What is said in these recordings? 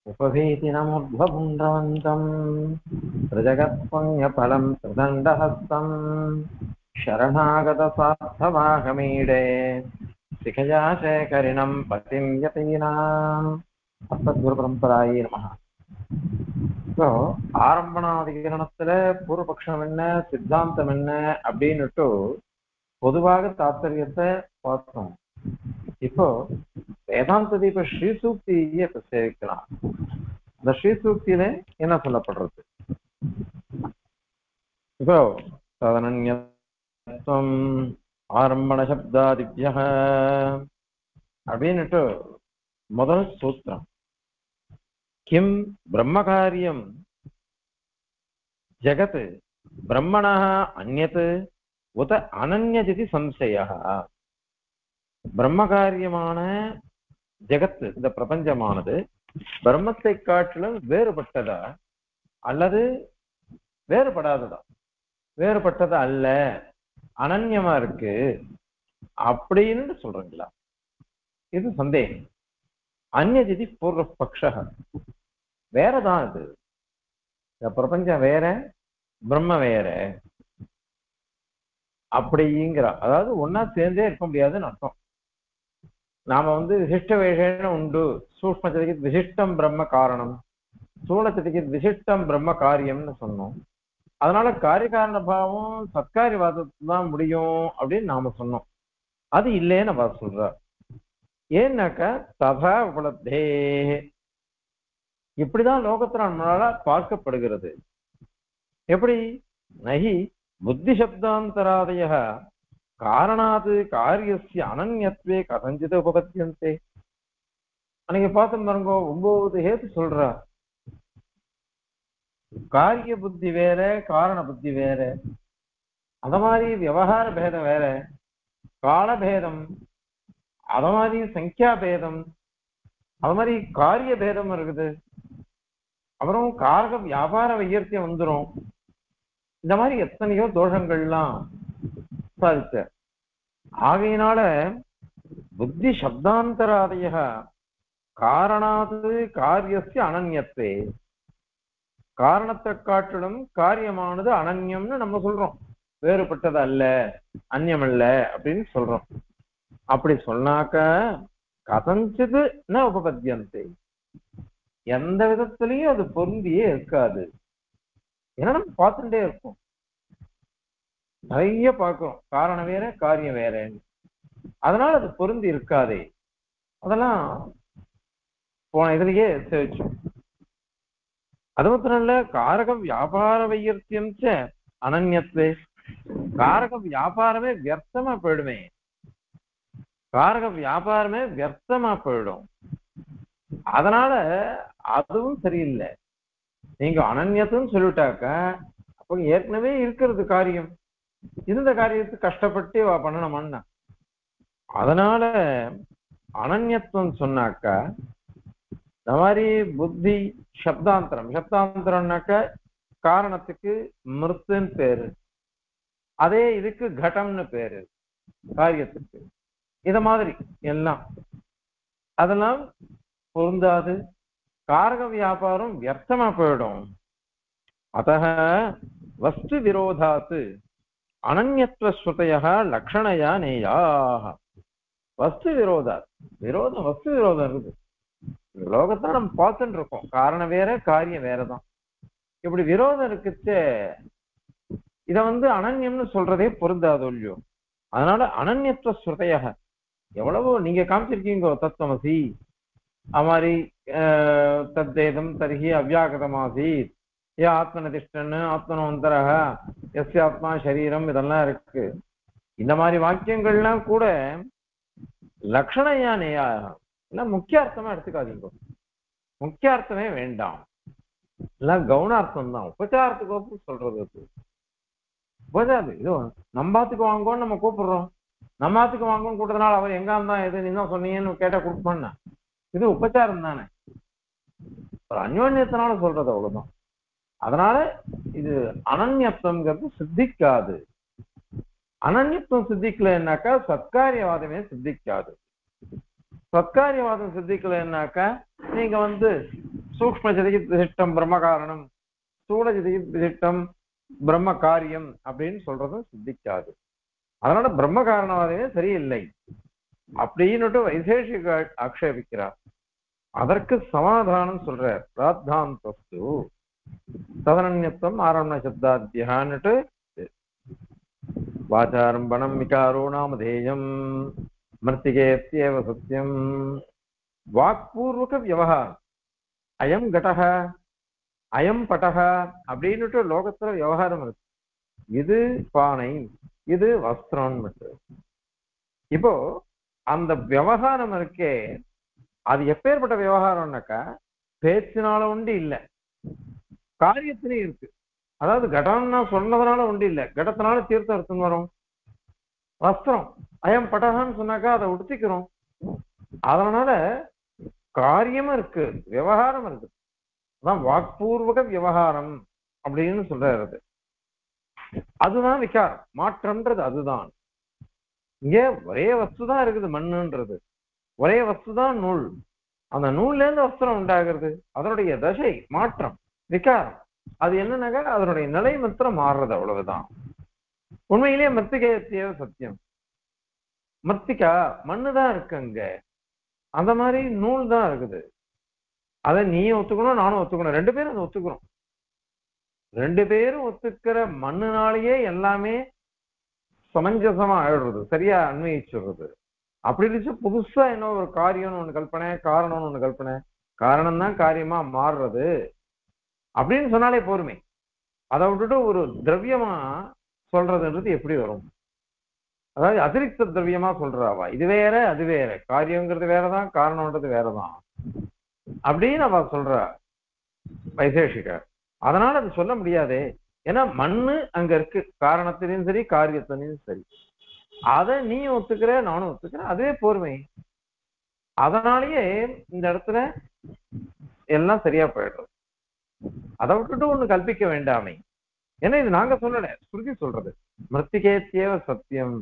उपभीतिनमुद्भपुण्ड्रवन्तम् त्रिजगत्पुण्यफलं त्रिदण्डहस्तम् शरणागतसार्थवाहमीडे शिखया शेखरिणं पतिं यतीनाम् अस्मद्गुरुपरम्परायै नमः. இப்போ ஆரம்பணாதிகரணத்துல பூர்வபக்ஷம் என்ன சித்தாந்தம் என்ன அப்படின்னுட்டு பொதுவாக தாத்பரியத்தை பார்த்தோம். இப்போ வேதாந்தத்தை இப்ப ஸ்ரீசூக்தியை இப்ப சேவிக்கலாம். அந்த ஸ்ரீசூக்தியில என்ன சொல்லப்படுறது? இப்போ ததனன்யத்வம் ஆரம்பண சப்தாதிப்ய அப்படின்னுட்டு முதல் சூத்திரம். கிம் பிரம்மகாரியம் ஜகத் பிரம்மணா அந்யத் உத அனன்யதிதி சம்சய. பிரம்மகாரியமான ஜெகத்து இந்த பிரபஞ்சமானது பிரம்மத்தை காட்டிலும் வேறுபட்டதா அல்லது வேறுபடாததா? வேறுபட்டதா அல்ல, அனன்யமா இருக்கு அப்படின்னு சொல்றீங்களா? இது சந்தேகம். அந்நியதிதி பூர்வ பக்ஷ. வேறதான் இது. இந்த பிரபஞ்சம் வேற, பிரம்ம வேற அப்படிங்கிற, அதாவது ஒன்னா சேர்ந்தே இருக்க முடியாதுன்னு அர்த்தம். நாம விசிஷ்ட வேஷேன உண்டு, சூக்ஷ்மச்சதிக்கு விசிஷ்டம் பிரம்ம காரணம், ஸ்தூலச்சதிக்கு விசிஷ்டம் பிரம்ம காரியம்னு சொன்னோம். அதனால காரியகாரண பாவம் சத்காரியவாதத்துக்கு தான் முடியும் அப்படின்னு நாம சொன்னோம். அது இல்லைன்னு நம்ம சொல்றார். ஏன்னாக்கா ததா உபலப்தே, இப்படிதான் லோகத்துல நம்மளால பார்க்கப்படுகிறது. எப்படி? நகி புத்தி சப்தாந்தராதய காரணாது காரியஸ்ய அனன்யத்வே கதஞ்சித உபபத்தியந்தே. அன்னைக்கு பார்த்தோம் பாருங்க, 9 ஹேத்து சொல்றா. காரிய புத்தி வேற, காரண புத்தி வேற. அத மாதிரி விவகார பேதம் வேற, கால பேதம், அத மாதிரி சங்கியா பேதம், அது மாதிரி காரிய பேதம் இருக்குது. அப்புறம் காரக வியாபார வையர்த்தியம் வந்துடும். இந்த மாதிரி எத்தனையோ தோஷங்கள்லாம் சாதிச்ச. ஆகையினால புத்தி சப்தாந்தராதய காரணாது காரியஸ்ய அனன்யத்தே, காரணத்தை காட்டிலும் காரியமானது அனன்யம்னு நம்ம சொல்றோம். வேறுபட்டது அல்ல, அந்நியம் அல்ல அப்படின்னு சொல்றோம். அப்படி சொன்னாக்க கதஞ்சிது ந உபபத்தியந்தே, எந்த விதத்திலையும் அது பொருந்தியே இருக்காது. ஏன்னா நம்ம பார்த்துட்டே இருக்கோம், நிறைய பார்க்கிறோம், காரணம் வேற காரியம் வேறன்னு. அதனால அது பொருந்தி இருக்காதே. அதெல்லாம் போன இதுலயே சேவிச்சோம். அது மாத்திரம் இல்ல, காரக வியாபார வையர்த்தியம் அனன்யத்வே, காரக வியாபாரமே வியர்த்தமா போயிடுமே. காரக வியாபாரமே வியர்த்தமா போயிடும். அதனால அதுவும் சரியில்லை. நீங்க அனன்யத்துன்னு சொல்லிட்டாக்க அப்ப ஏற்கனவே இருக்கிறது காரியம், இருந்த காரியத்துக்கு கஷ்டப்பட்டு பண்ணணுமான்னா. அதனால அனன்யத்துவம் சொன்னாக்கா இந்த மாதிரி புத்தி சப்தாந்தரம், சப்தாந்தரம்னாக்க காரணத்துக்கு மிருத்துன்னு பேரு, அதே இதுக்கு கடம்னு பேரு காரியத்துக்கு. இத மாதிரி எல்லாம் அதெல்லாம் பொருந்தாது. காரக வியாபாரம் வியர்த்தமா போயிடும். அத்தः வஸ்து விரோதாத்து அனன்யத்துவ ஸ்ருதய லக்ஷணையா நேயாக. வஸ்து விரோதாத், விரோதம், வஸ்து விரோதம் இருக்குது. லோகத்தான் நம்ம பார்த்துட்டு இருக்கோம், காரணம் வேற காரியம் வேறதான். இப்படி விரோதம் இருக்குச்சு, இத அனன்யம்னு சொல்றதே பொருந்தாது இல்லையோ. அதனால அனன்யத்துவ ஸ்ருதய எவ்வளவோ நீங்க காமிச்சிருக்கீங்க, தத்துவமசி அது மாதிரி தத்தேதம் தர்ஹி அவ்யாகதமாசி, ஏ ஆத்மனதிஷ்டன் ஆத்மனோந்தரக எஸ் ஆத்மா சரீரம், இதெல்லாம் இருக்கு. இந்த மாதிரி வாக்கியங்கள்லாம் கூட லக்ஷணையா நேயாக, எல்லாம் முக்கிய அர்த்தமா எடுத்துக்காதீங்க. முக்கிய அர்த்தமே வேண்டாம், எல்லாம் கவுனார்த்தம் தான். உபச்சாரத்துக்கு சொல்றது உபச்சாரம். இது நம்பாத்துக்கு வாங்கோன்னு நம்ம கூப்பிடுறோம், நம்மாத்துக்கு வாங்கன்னு கூட்டதுனால அவர் எங்க இருந்தா எது நீ தான் சொன்னீங்கன்னு கேட்டா கொடுப்போம்னா இது உபச்சாரம் தானே, ஒரு அந்யோன்யத்தினால சொல்றது, அவ்வளவுதான். அதனால இது அனன்யத்துவம்ங்கிறது சித்திக்காது. அனன்யத்துவம் சித்திக்கலைன்னாக்கா சத்காரியவாதமே சித்திக்காது. சத்காரியவாதம் சித்திக்கலைன்னாக்கா நீங்க சூக்ஷ்ம ஜதிகித் விசிஷ்டம் பிரம்ம காரணம், ஸ்தூல ஜதிகித் விசிஷ்டம் பிரம்ம காரியம் அப்படின்னு சொல்றதும் சித்திக்காது. அதனால பிரம்ம காரணவாதமே சரியில்லை அப்படின்னுட்டு வைசேஷிக ஆக்ஷேபிக்கிறார். அதற்கு சமாதானம் சொல்றார். பிராத்தாந்தஸ்து ததனன்யத்துவம் ஆரம்பண சப்தாத்தியான்னுட்டு வாச்சாரம்பணம் விகாரோ நாமதேயம் மிருத்திகேத்யேவ சத்தியம். வாக்பூர்வக விவகாரம், அயம் கடக அயம் பட்டக அப்படின்னுட்டு லோகத்துல விவகாரம் இருக்கு. இது பானை, இது வஸ்திரம். இப்போ அந்த விவகாரம் இருக்கே, அது எப்பேற்பட்ட விவகாரம்னாக்கா பேச்சினால உண்டு இல்லை, காரியத்திலையும் இருக்கு. அதாவது கடம்னா சொன்னதுனால உண்டு இல்லை, கடத்தினால தீர்த்தம் எடுத்துன்னு வரும். வஸ்திரம் அயம் பட்டகான்னு சொன்னாக்கா அதை உடுத்திக்கிறோம். அதனால காரியமும் இருக்கு, விவகாரம் இருக்கு. அதான் வாக்பூர்வக விவகாரம் அப்படின்னு சொல்றது. அதுதான் விகாரம், மாற்றம்ன்றது அதுதான். இங்க ஒரே வஸ்துதான் இருக்குது, மண்ணுன்றது ஒரே வஸ்துதான் நூல். அந்த நூல்ல இருந்து வஸ்திரம் உண்டாகிறது, அதனுடைய தசை மாற்றம் விகாரம். அது என்னன்னாக்கா அதனுடைய நிலை மாத்திரம் மாறுறது, அவ்வளவுதான். உண்மையிலேயே மிருத்திகேத்திய சத்தியம். மிருத்திகா மண்ணுதான் இருக்கு அங்க, அந்த மாதிரி நூல் தான் இருக்குது. அதை நீயும் ஒத்துக்கணும், நானும் ஒத்துக்கணும், ரெண்டு பேரும் அதை ஒத்துக்கிறோம். ரெண்டு பேரும் ஒத்துக்கிற மண்ணுனாலேயே எல்லாமே சமஞ்சசமா ஆயிடுறது, சரியா அன்வயிச்சுடுறது. அப்படி இருந்துச்சு புதுசா என்ன ஒரு காரியம்னு ஒண்ணு கல்பனை, காரணம்னு ஒண்ணு கல்பனை, காரணம் தான் காரியமா மாறுறது அப்படின்னு சொன்னாலே போருமே. அதை விட்டுட்டு ஒரு திரவியமா சொல்றதுன்றது எப்படி வரும்? அதாவது அதிரிக்த திரவியமா சொல்றாவா, இது வேற அது வேற, காரியங்கிறது வேறதான், காரணம்ன்றது வேறதான் அப்படின்னு அவ சொல்ற வைசேஷிக. அதனால அது சொல்ல முடியாதே. ஏன்னா மண்ணு அங்க இருக்கு, காரணத்திலையும் சரி காரியத்திலையும் சரி. அதை நீ ஒத்துக்கிற, நானும் ஒத்துக்கிறேன், அதுவே போர்மை. அதனாலேயே இந்த இடத்துல எல்லாம் சரியா போயிடுறது. அதை விட்டுட்டு ஒண்ணு கல்பிக்க வேண்டாமே. ஏன்னா இது நாங்க சொல்லல, ஸ்ருதி சொல்றது. மிருத்திகேத்தியேவ சத்தியம்.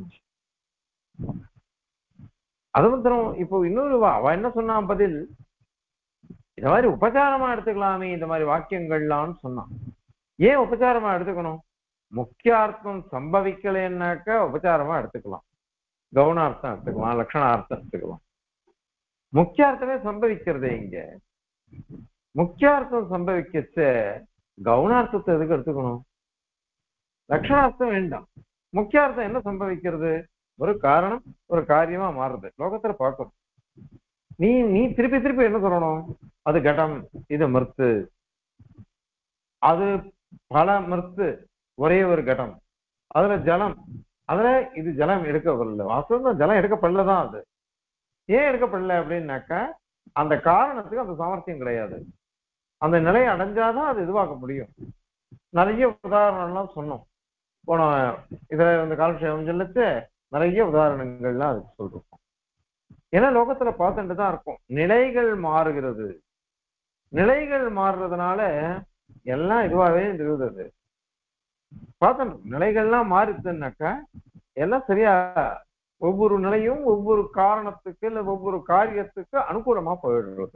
அது மாத்திரம் இப்போ இன்னொரு அவ என்ன சொன்னா பதில், இந்த மாதிரி உபச்சாரமா எடுத்துக்கலாமே இந்த மாதிரி வாக்கியங்கள்லாம்னு சொன்னான். ஏன் உபச்சாரமா எடுத்துக்கணும்? முக்கியார்த்தம் சம்பவிக்கலைன்னாக்கா உபச்சாரமா எடுத்துக்கலாம், கவுனார்த்தம் எடுத்துக்கலாம், லட்சணார்த்தம் எடுத்துக்கலாம். முக்கியார்த்தமே சம்பவிக்கிறதே இங்க. முக்கியார்த்தம் சம்பவிக்கச்ச கவுனார்த்தத்தை எதுக்கு எடுத்துக்கணும்? லட்சணார்த்தம் வேண்டாம். முக்கியார்த்தம் என்ன சம்பவிக்கிறது? ஒரு காரணம் ஒரு காரியமா மாறுது, லோகத்துல பார்க்கணும். நீ நீ திருப்பி திருப்பி என்ன சொல்லணும்? அது கடம், இது மிருத்து, அது பல மிருத்து, ஒரே ஒரு கடம், அதுல ஜலம், அதுல இது ஜலம் எடுக்கப்படல. வாஸ்தவம் ஜலம் எடுக்கப்படலதான். அது ஏன் எடுக்கப்படல அப்படின்னாக்கா அந்த காரணத்துக்கு அந்த சாமர்த்தியம் கிடையாது. அந்த நிலையை அடைஞ்சாதான் அது இதுவாக்க முடியும். நிறைய உதாரணம்லாம் சொன்னோம் போன இதுல இந்த காலக்ஷேபம் சொல்லிச்சு, நிறைய உதாரணங்கள்லாம் அதுக்கு சொல்றோம். ஏன்னா லோகத்துல பார்த்துட்டு தான் இருக்கும், நிலைகள் மாறுகிறது. நிலைகள் மாறுறதுனால எல்லாம் இதுவாகவே இருக்குது. பார்த்தோம் நிலைகள்லாம் மாறுதுன்னாக்கா எல்லாம் சரியா ஒவ்வொரு நிலையும் ஒவ்வொரு காரணத்துக்கு இல்ல ஒவ்வொரு காரியத்துக்கு அனுகூலமா போயிடுறது.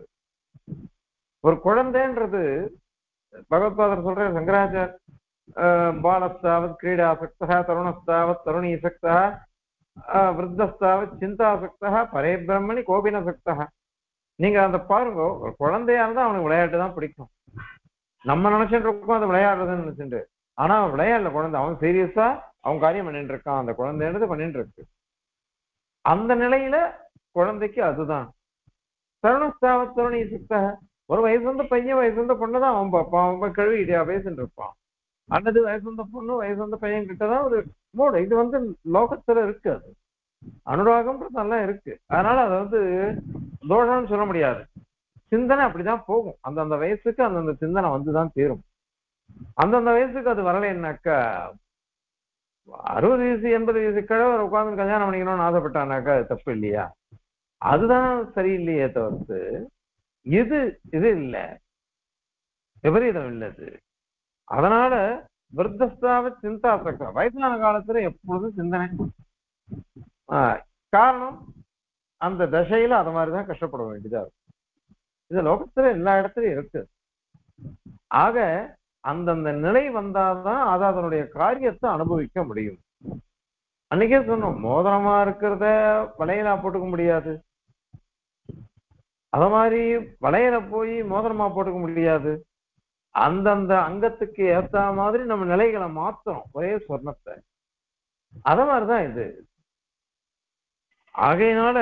ஒரு குழந்தைன்றது பகவத்பாதர் சொல்ற, சங்கராச்சார் பாலஸ்தாவத் கிரீடாசக்தா, தருணஸ்தாவத் தருணீசக்தா, விருத்தஸ்தாவத் சிந்தாசக்தா, பரே பிரம்மணி கோபினசக்தா. நீங்க அந்த பாருங்க, ஒரு குழந்தையா இருந்தா அவனுக்கு விளையாட்டு தான் பிடிக்கும். நம்ம நினைச்சுட்டு இருக்கோம் அது விளையாடுறதுன்னு நினைச்சுட்டு, ஆனா அவன் விளையாடல குழந்தை, அவன் சீரியஸா அவன் காரியம் பண்ணிட்டு இருக்கான், அந்த குழந்தைன்றது பண்ணிட்டு இருக்கு. அந்த நிலையில குழந்தைக்கு அதுதான் தருணஸ்தாவத் தருணீசக்தா. ஒரு வயசு வந்த பையன் வயசு வந்த பொண்ணுதான் அவன் பார்ப்பான், அவன் கழுவிட்டியா பேசிட்டு இருப்பான். அல்லது வயசு வந்த பொண்ணு வயசு வந்த பையன் கிட்டதான் ஒரு மூடு. இது லோகத்துல இருக்கு, அது அனுராகம்ன்றது நல்லா இருக்கு. அதனால அதை தோஷம்னு சொல்ல முடியாது. சிந்தனை அப்படிதான் போகும். அந்தந்த வயசுக்கு அந்தந்த சிந்தனை வந்துதான் தீரும். அந்தந்த வயசுக்கு அது வரலைன்னாக்கா 60 வயசு 80 வயசு கிழவர் உட்கார்ந்து கல்யாணம் பண்ணிக்கணும்னு ஆசைப்பட்டானாக்கா அது தப்பு இல்லையா? அதுதான் சரியில்லையே தவிர்த்து இது இது இல்லை, விபரீதம் இல்லது. அதனால விருத்தஸ்தாவ சிந்தா சக்தா, வயசான காலத்துல எப்பொழுதும் சிந்தனை. காரணம் அந்த தசையில அது மாதிரிதான் கஷ்டப்பட வேண்டியதா இருக்கும். இது லோகத்துல எல்லா இடத்துலயும் இருக்கு. ஆக அந்தந்த நிலை வந்தாதான் அது அதனுடைய காரியத்தை அனுபவிக்க முடியும். அன்னைக்கே சொன்னோம், மோதிரமா இருக்கிறத வளையலா போட்டுக்க முடியாது, அத மாதிரி வளையல போய் மோதிரமா போட்டுக்க முடியாது. அந்தந்த அங்கத்துக்கு ஏத்த மாதிரி நம்ம நிலைகளை மாத்தணும் ஒரே சொர்ணத்தை. அத மாதிரிதான் இது. ஆகையினால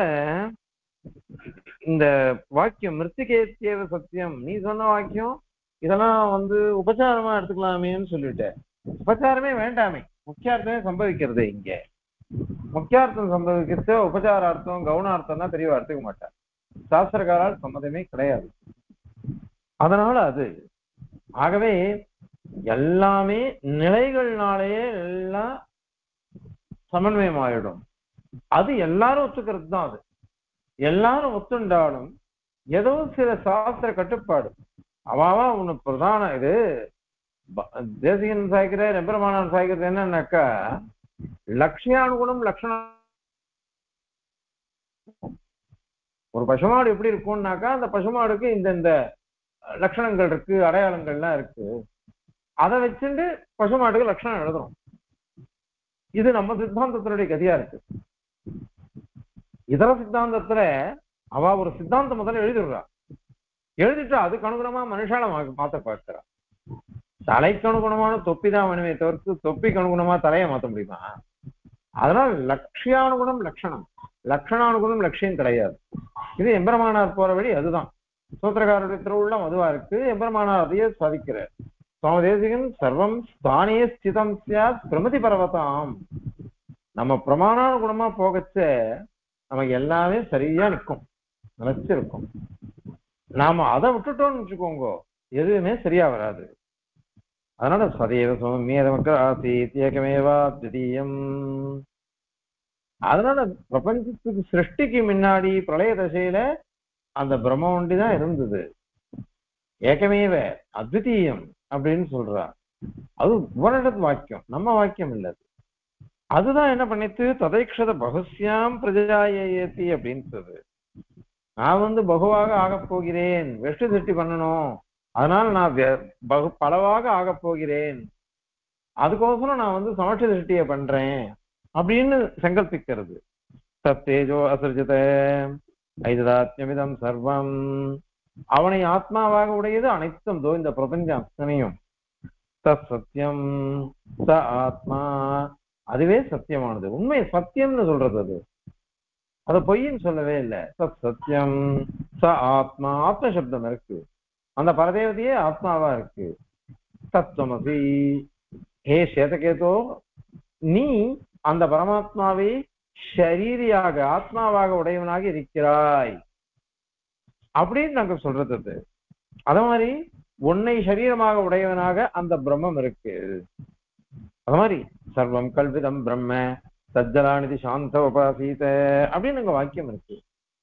இந்த வாக்கியம் மிருத்திகேத்தியவ சத்தியம், நீ சொன்ன வாக்கியம் இதெல்லாம் உபச்சாரமா எடுத்துக்கலாமேன்னு சொல்லிட்டேன். உபச்சாரமே வேண்டாமே, முக்கியார்த்தமே சம்பவிக்கிறது. இங்க முக்கியார்த்தம் சம்பவிக்கிறது, உபச்சாரார்த்தம் கவுனார்த்தம் தான் தெரியவா எடுத்துக்க மாட்டார். சாஸ்திரக்காரால் சம்மதமே கிடையாது. அதனால அது ஆகவே எல்லாமே நிலைகள்னாலேயே எல்லாம் சமன்வயம் ஆயிடும். அது எல்லாரும் ஒத்துக்கிறது தான். அது எல்லாரும் ஒத்துண்டாலும் ஏதோ சில சாஸ்திர கட்டுப்பாடு அவாவா ஒண்ணு பிரதான. இது தேசிகன் சாய்க்கிறார், எம்பெருமானார் சாய்க்கிறது என்னன்னாக்கா, லட்சியானுகுணம் லட்சணம். ஒரு பசுமாடு எப்படி இருக்கும்னாக்கா, அந்த பசுமாடுக்கு இந்த லட்சணங்கள் இருக்கு, அடையாளங்கள்லாம் இருக்கு. அதை வச்சுட்டு பசுமாட்டுக்கு லட்சணம் எழுதணும். இது நம்ம சித்தாந்தத்தினுடைய கதியா இருக்கு. இதர சித்தாந்தத்துல அவ ஒரு சித்தாந்தம் முதல்ல எழுதிடுறா, எழுதிட்டு அதுக்கு அனுகுணமா மனுஷால மாத்த பார்க்கிறா. தலைக்கு அனுகுணமான தொப்பி தான் வேணுமே தவிர்த்து தொப்பிக்கு அனுகுணமா தலையை மாத்த முடியுமா? அதனால லட்சியானுகுணம் லட்சணம், லட்சணானுகுணம் லட்சியம் கிடையாது. இது எம்பெருமானார் போற வழி அதுதான். சூத்திரக்காரருடைய திருவுள்ளம் அதுவா இருக்கு. எம்பெருமானார் அதையே சாதிக்கிறார். சுவாமி தேசிகன் சர்வம் ஸ்தானே ஸ்திதம் சியாத் பிரமதி பர்வதாம். நம்ம பிரமாணானுகுணமா போகச்ச நமக்கு எல்லாமே சரியா நிற்கும், நினைச்சிருக்கும். நாம அதை விட்டுட்டோம்னு வச்சுக்கோங்க, எதுவுமே சரியா வராது. அதனால சதேவ சௌமியதமக்க ஆசீத் ஏகமேவா திதீயம். அதனால பிரபஞ்சத்துக்கு சிருஷ்டிக்கு முன்னாடி பிரளய தசையில அந்த பிரம்ம ஒண்டிதான் இருந்தது. ஏகமேவ அத்விதீயம் அப்படின்னு சொல்றா. அது உபனிடத்து வாக்கியம், நம்ம வாக்கியம் இல்லது. அதுதான் என்ன பண்ணிட்டு ததைக்ஷத பகுஸ்யாம் பிரஜாயேத்தி அப்படின்னு சொல்றது. நான் பகுவாக ஆகப் போகிறேன், வெஷ்டி திருஷ்டி பண்ணணும், அதனால நான் பலவாக ஆகப் போகிறேன், அதுக்கோசரம் நான் சமஷ்டி திருஷ்டியை பண்றேன் அப்படின்னு சங்கல்பிக்கிறது. சத்தேஜோ அசர்ஜித ஐததாத்யமிதம் சர்வம். அவனை ஆத்மாவாக உடையது அனைத்தும், இந்த பிரபஞ்சம் அத்தனையும். தத் சத்தியம் ச ஆத்மா, அதுவே சத்தியமானது. உண்மை சத்தியம்னு சொல்றது அது, அத பொய்ன்னு சொல்லவே இல்லை. சத் சத்தியம் ச ஆத்மா, ஆத்ம சப்தம் இருக்கு, அந்த பரதேவதையே ஆத்மாவா இருக்கு. தத்துவமசி, ஹே சேதகேதோ, நீ அந்த பரமாத்மாவை ஷரீரியாக ஆத்மாவாக உடையவனாக இருக்கிறாய் அப்படின்னு நாங்க சொல்றது அது. அத மாதிரி உன்னை சரீரமாக உடையவனாக அந்த பிரம்மம் இருக்கு. அது மாதிரி சர்வம் கல்விதம் பிரம்ம சஜ்ஜலாநிதி சாந்த உபாசீத அப்படின்னு அங்க வாக்கியம் இருக்கு.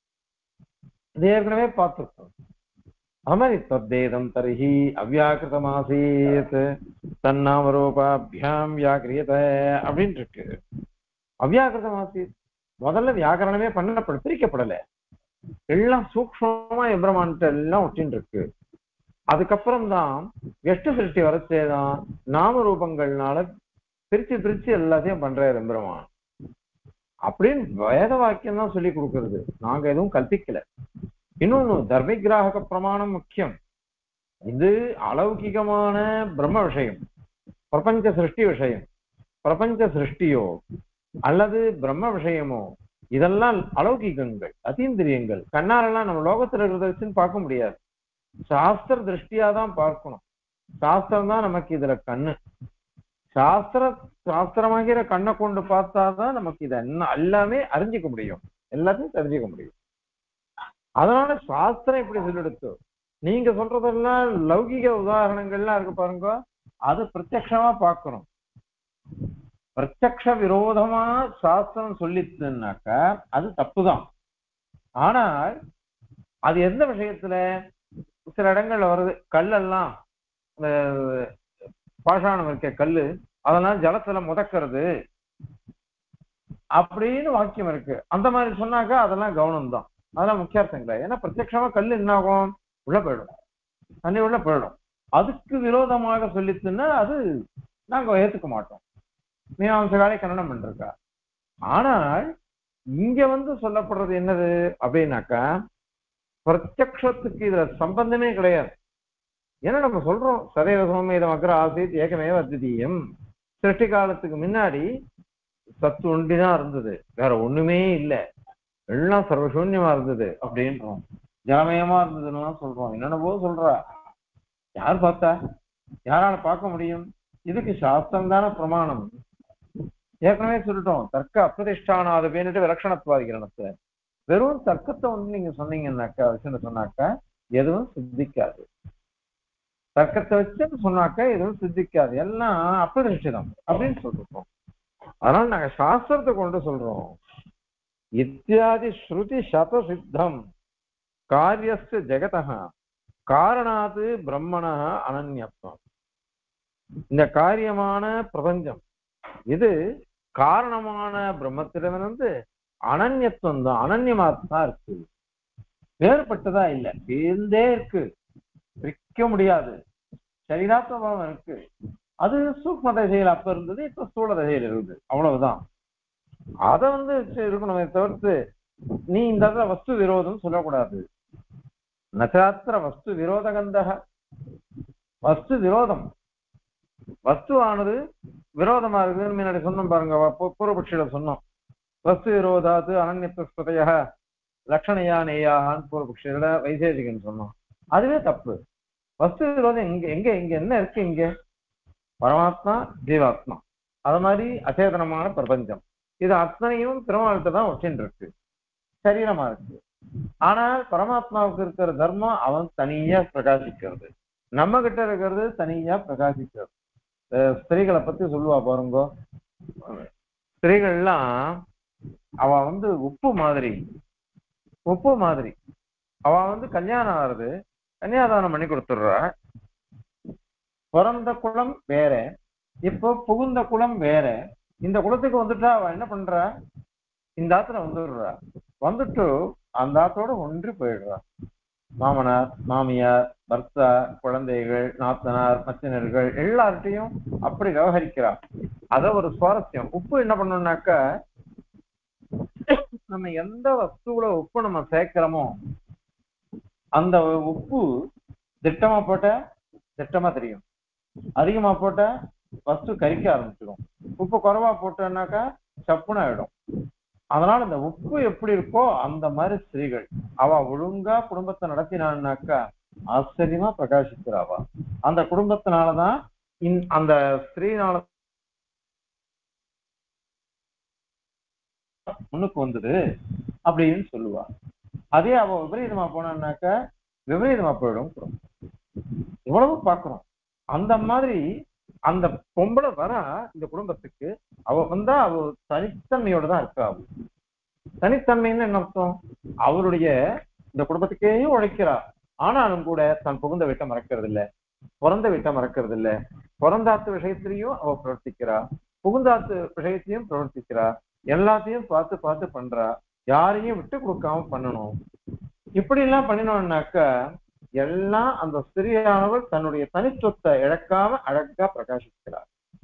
இது ஏற்கனவே பார்த்துருக்கோம். அது மாதிரி தத்தேதம் தர்ஹி அவ்யாக்கிருதமாசீத் தன்னாமரூபாபியாம் வியாக்கிரியத அப்படின்னு இருக்கு. அவ்யாக்கிருதமாசீத், முதல்ல வியாக்கரணமே பிரிக்கப்படல, எல்லாம் சூக்ஷ்மமா எம்பிரமான்ட்ட எல்லாம் ஒட்டின்னு இருக்கு. அதுக்கப்புறம் தான் வெஷ்ட சிருஷ்டி வரச்சேதான் நாம ரூபங்கள்னால பிரிச்சு பிரிச்சு எல்லாத்தையும் பண்றாரு எம்பெருமான் அப்படின்னு வேத வாக்கியம் தான் சொல்லி கொடுக்கறது. நாங்க எதுவும் கல்பிக்கல. இன்னொன்னு தர்மிகிராக பிரமாணம் முக்கியம். இது அலௌகிகமான பிரம்ம விஷயம், பிரபஞ்ச சிருஷ்டி விஷயம். பிரபஞ்ச சிருஷ்டியோ அல்லது பிரம்ம விஷயமோ இதெல்லாம் அலௌகிகங்கள், அதீந்திரியங்கள். கண்ணாரெல்லாம் நம்ம லோகத்துல இருக்கிறத வச்சுன்னு பார்க்க முடியாது. சாஸ்திர திருஷ்டியாதான் பார்க்கணும். சாஸ்திரம் தான் நமக்கு இதுல கண்ணு. சாஸ்திரமாகிற கண்ணை கொண்டு பார்த்தாதான் நமக்கு இதை எல்லாமே அறிஞ்சிக்க முடியும், எல்லாத்தையும் தெரிஞ்சுக்க முடியும். அதனால சாஸ்திரம் இப்படி சொல்லிடுத்து. நீங்க சொல்றதெல்லாம் லௌகிக உதாரணங்கள்லாம் இருக்கு பாருங்க, அது பிரத்யக்ஷமா பார்க்கணும். பிரத்யக்ஷ விரோதமா சாஸ்திரம் சொல்லிச்சுன்னாக்கா அது தப்புதான். ஆனால் அது எந்த விஷயத்துல சில இடங்கள்ல வருது, கல்லெல்லாம் பாஷாணம் இருக்க கல்லு அதெல்லாம் ஜலத்துல முதக்கிறது அப்படின்னு வாக்கியம் இருக்கு. அந்த மாதிரி சொன்னாக்கா அதெல்லாம் கவனம் தான், அதெல்லாம் முக்கியார்த்தம் கிடையாது. ஏன்னா பிரத்யட்சமா கல் என்ன ஆகும், உள்ள போயிடும், தண்ணி உள்ள போயிடும். அதுக்கு விரோதமாக சொல்லிச்சுன்னா அது நாங்க ஏத்துக்க மாட்டோம். மீமாம்சகாலே கண்டனம் பண்ணிருக்கா. ஆனால் இங்க சொல்லப்படுறது என்னது அப்படின்னாக்கா, பிரத்யக்ஷத்துக்கு இதுல சம்பந்தமே கிடையாது. ஏன்னா நம்ம சொல்றோம் சதைவ சோமேதம் அக்ர ஆசைத் ஏகமேவ அத்விதீயம். சிருஷ்டி காலத்துக்கு முன்னாடி சத்து ஒண்டிதான் இருந்தது, வேற ஒண்ணுமே இல்லை, எல்லாம் சர்வசூன்யமா இருந்தது அப்படின்றோம். ஜலமயமா இருந்ததுன்னு சொல்றோம், என்னென்னவோ சொல்றா. யார் பார்த்தா? யாரால பார்க்க முடியும்? இதுக்கு சாஸ்திரம் தானே பிரமாணம். ஏற்கனவே சொல்லிட்டோம், தர்க்க அப்பிரதிஷ்டானாத பேனிட்டு விலட்சணத்துவாதிகரணத்துல வெறும் தர்க்கத்தை நீங்க சொன்னீங்கன்னாக்கா வச்சுன்னு சொன்னாக்கா எதுவும் சித்திக்காது. தர்க்கத்தை வச்சுன்னு சொன்னாக்கா எதுவும் சித்திக்காது, எல்லாம் அப்பிரதிஷ்டிதம் அப்படின்னு சொல்லிருக்கோம். அதனால நாங்க சாஸ்திரத்தை கொண்டு சொல்றோம். இத்தியாதி ஸ்ருதி சத சித்தம் காரியஸ்ய ஜெகதः காரணாது பிரம்மணா அனன்யத்துவம். இந்த காரியமான பிரபஞ்சம் இது காரணமான பிரம்மத்திடமிருந்து அனன்யத்துவம் தான், அனன்யமாத்தான் இருக்கு, வேறுபட்டதா இல்லை, சேர்ந்தே இருக்கு, பிரிக்க முடியாது. சரீராத்மபாவம் இருக்கு, அது சூக்ம தசையில் அப்ப இருந்தது, இப்ப ஸ்தூல தசையில் இருக்குது, அவ்வளவுதான். அதை இருக்கணுமே தவிர்த்து நீ இந்த இடத்துல வஸ்து விரோதம் சொல்லக்கூடாது. நசாத்திர வஸ்து விரோதகந்தக, வஸ்து விரோதம், வஸ்துவானது விரோதமா இருக்குதுன்னு முன்னாடி சொன்னோம் பாருங்க, பூர்வபட்சியில சொன்னோம். வஸ்து விரோதாத்து அனன்யத்துவய லட்சணையா நெய்யாகான்னு பூர்வபட்சியில வைசேஷிகன்னு சொன்னோம். அதுவே தப்பு. வஸ்து விரோதம் எங்க எங்க இங்க என்ன இருக்கு? இங்க பரமாத்மா ஜீவாத்மா, அது மாதிரி அச்சேதனமான பிரபஞ்சம், இது அத்தனையும் பெருமாள்கிட்ட தான் ஒற்றின் இருக்கு, சரீரமா இருக்கு. ஆனால் பரமாத்மாவுக்கு இருக்கிற தர்மம் அவன் தனியா பிரகாசிக்கிறது, நம்ம கிட்ட இருக்கிறது தனியா பிரகாசிக்கிறது. ஸ்திரீகளை பத்தி சொல்லுவா பாருங்க, ஸ்திரீகள்லாம் அவ உப்பு மாதிரி, உப்பு மாதிரி. அவ கல்யாணம் ஆகுது, கன்னியாதானம் பண்ணி கொடுத்துடுறா. பிறந்த குலம் வேற, இப்போ புகுந்த குலம் வேற. இந்த குலத்துக்கு வந்துட்டா அவ என்ன பண்றா? இந்த ஆத்துல வந்துடுறா, வந்துட்டு அந்த ஆத்தோட ஒன்றி போயிடுறா. மாமனார், மாமியார், பர்த்தா, குழந்தைகள், நாத்தனார், மச்சினர்கள் எல்லார்ட்டையும் அப்படி விவகரிக்கிறா. அத ஒரு சுவாரஸ்யம். உப்பு என்ன பண்ணணும்னாக்கா, நம்ம எந்த வஸ்துவில உப்பு நம்ம சேர்க்கிறோமோ அந்த உப்பு திட்டமா போட்ட திட்டமா தெரியும், அதிகமா போட்ட வஸ்து கரிக்க ஆரம்பிச்சிடும், உப்பு குறைவா போட்டோம்னாக்கா சப்புன்னு ஆயிடும். அதனால இந்த உப்பு எப்படி இருக்கோ அந்த மாதிரி ஸ்திரீகள் அவ ஒழுங்கா குடும்பத்தை நடத்தினான்னாக்கா ஆச்சரியமா பிரகாசிக்கிறாவா. அந்த குடும்பத்தினாலதான் அந்த ஸ்திரீனால முன்னுக்கு வந்தது அப்படின்னு சொல்லுவா. அதே அவ விபரீதமா போனான்னாக்கா விபரீதமா போயிடும் குடும்பம். இவ்வளவு பாக்குறோம். அந்த மாதிரி அந்த பொம்பளை வரா இந்த குடும்பத்துக்கு, அவ வந்தா அவ தனித்தன்மையோட தான் இருக்கா. அவ தனித்தன்மைன்னு என்ன அர்த்தம்? அவருடைய இந்த குடும்பத்துக்கே உழைக்கிறா, ஆனாலும் கூட தன் புகுந்த வீட்டை மறக்கிறது இல்லை, பிறந்த வீட்டை மறக்கிறது இல்லை. பிறந்தாத்து விஷயத்திலையும் அவ பிரவர்த்திக்கிறா, புகுந்தாத்து விஷயத்தையும் பிரவர்த்திக்கிறா, எல்லாத்தையும் பார்த்து பார்த்து பண்றா, யாரையும் விட்டு கொடுக்காம பண்ணணும். இப்படி எல்லாம் பண்ணினோம்னாக்கா எல்லாம் அந்த ஸ்திரீயானவள் தன்னுடைய தனித்துவத்தை இழக்காம அழகா பிரகாசிக்கிறார்.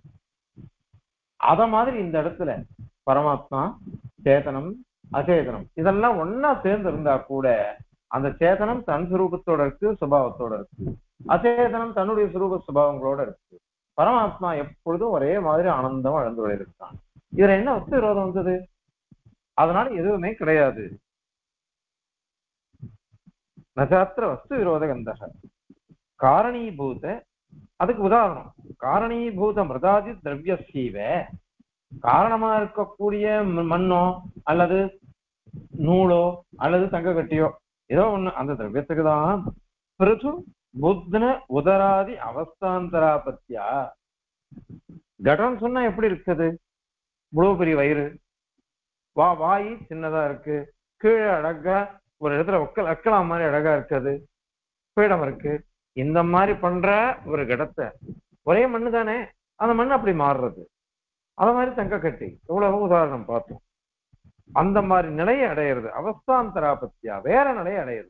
அத மாதிரி இந்த இடத்துல பரமாத்மா சேதனம் அச்சேதனம் இதெல்லாம் ஒன்னா சேர்ந்து இருந்தா கூட அந்த சேதனம் தன் சுரூபத்தோட இருக்கு, சுபாவத்தோட இருக்கு, அச்சேதனம் தன்னுடைய சுரூப சுபாவங்களோட இருக்கு. பரமாத்மா எப்பொழுதும் ஒரே மாதிரி ஆனந்தமா இழந்து இருக்கான். இதுல என்ன வஸ்து விரோதம் வந்தது? அதனால எதுவுமே கிடையாது. நசாத்திர வஸ்து விரோத கந்தக காரணீபூத, அதுக்கு உதாரணம் காரணீபூத மிருதாதி திரவியசீவ, காரணமா இருக்கக்கூடிய மண்ணோ அல்லது நூலோ அல்லது தங்க கட்டியோ ஏதோ ஒண்ணு அந்த திரவியத்துக்கு தான் பிருது புத்ன உதராதி அவஸ்தாந்தராபத்தியா. கடம் சொன்னா எப்படி இருக்குது? இவ்வளவு பெரிய வயிறு, வாய் சின்னதா இருக்கு, கீழே அழகா ஒரு இடத்துல வைக்கலாம் மாதிரி அழகா இருக்குது, பீடம் இருக்கு. இந்த மாதிரி பண்ற ஒரு கடத்தை ஒரே மண்ணு தானே, அந்த மண் அப்படி மாறுறது. அத மாதிரி தங்க கட்டி எவ்வளவு உதாரணம் பார்த்தோம். அந்த மாதிரி நிலையை அடையிறது அவஸ்தாந்தராபத்தியா, வேற நிலையை அடையிறது.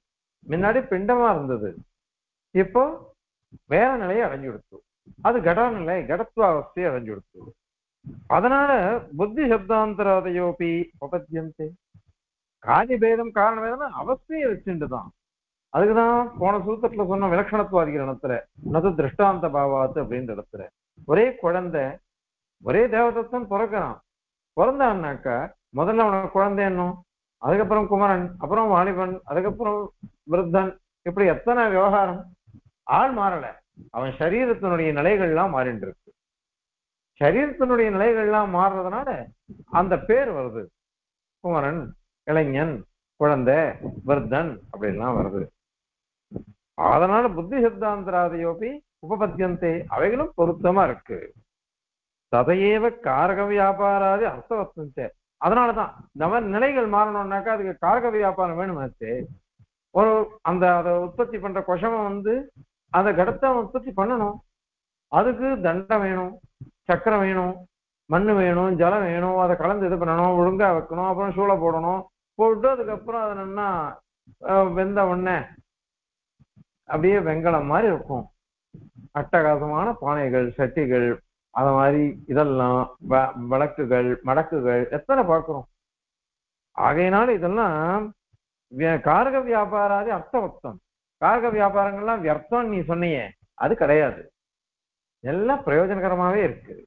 முன்னாடி பிண்டமா இருந்தது, இப்போ வேற நிலையை அடைஞ்சு கொடுத்து, அது கட நிலை, கடத்துவ அவஸ்தையை அடைஞ்சு கொடுத்து. அதனால புத்தி சப்தாந்தராதையோபி உபபத்தியந்தே. காரியபேதம் காரணபேதம் அவஸ்தையை வச்சுட்டுதான். அதுக்குதான் போன சூத்திரத்துல சொன்ன விலட்சணத்துவாதிகள் நது திருஷ்டாந்த பாவாத்து அப்படின்ற இடத்துல ஒரே குழந்தை ஒரே தேவதத்தன் பிறக்கிறான். பிறந்தான்னாக்கா முதல்ல அவனுக்கு குழந்தை என்னும், அதுக்கப்புறம் குமரன், அப்புறம் வாலிபன், அதுக்கப்புறம் விருத்தன், இப்படி எத்தனை விவகாரம். ஆள் மாறல, அவன் சரீரத்தினுடைய நிலைகள்லாம் மாறிட்டு இருக்கு. சரீரத்தினுடைய நிலைகள்லாம் மாறுறதுனால அந்த பேர் வருது, குமரன், இளைஞன், குழந்தை, விருத்தன் அப்படின்லாம் வருது. அதனால புத்தி சித்தாந்தராதையோபி உபபத்தியந்தே, அவைகளும் பொருத்தமா இருக்கு. ததையேவ காரக வியாபாராதி அர்த்தவத்தே. அதனாலதான் நம்ம நிலைகள் மாறணும்னாக்கா அதுக்கு காரக வியாபாரம் வேணுமாச்சு. ஒரு அந்த அதை உற்பத்தி பண்ற கொஷமம் அந்த கடத்தை உற்பத்தி பண்ணணும். அதுக்கு தண்டம் வேணும், சக்கரம் வேணும், மண்ணு வேணும், ஜலம் வேணும், அதை கலந்து இது பண்ணணும், ஒழுங்கா வைக்கணும், அப்புறம் சூளை போடணும், போட்டு அதுக்கப்புறம் அதை என்னன்னா வெந்த உடனே அப்படியே வெங்கலம் மாதிரி இருக்கும். அட்டகாசமான பானைகள், சட்டிகள், அத மாதிரி இதெல்லாம் வழக்குகள், மடக்குகள் எத்தனை பார்க்கிறோம். ஆகையினால இதெல்லாம் காரக வியாபாராதி அர்த்தவத்தம். காரக வியாபாரங்கள்லாம் வியர்த்தம் நீ சொன்னியே, அது கிடையாது, எல்லாம் பிரயோஜனகரமாவே இருக்கு.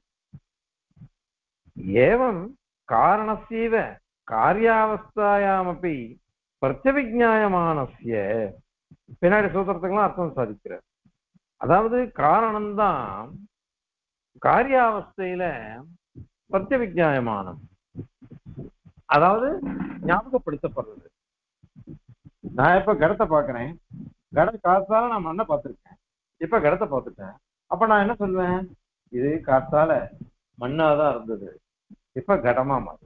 ஏவம் காரணசீவ காரியாவஸ்தாயாமப்பி பிரத்யவிஜாயமானஸ்ய. பின்னாடி சூத்திரத்துக்கெல்லாம் அர்த்தம் சாதிக்கிறார். அதாவது காரணம்தான் காரியாவஸ்தையில பிரத்யவிஜாயமானம், அதாவது ஞாபகப்படுத்தப்படுறது. நான் இப்ப கடத்தை பாக்குறேன், கட காத்தால நான் மண்ணை பார்த்திருக்கேன், இப்ப கடத்தை பார்த்துட்டேன். அப்ப நான் என்ன சொல்வேன், இது காத்தால மண்ணாதான் இருந்தது, இப்ப கடமா மாறு,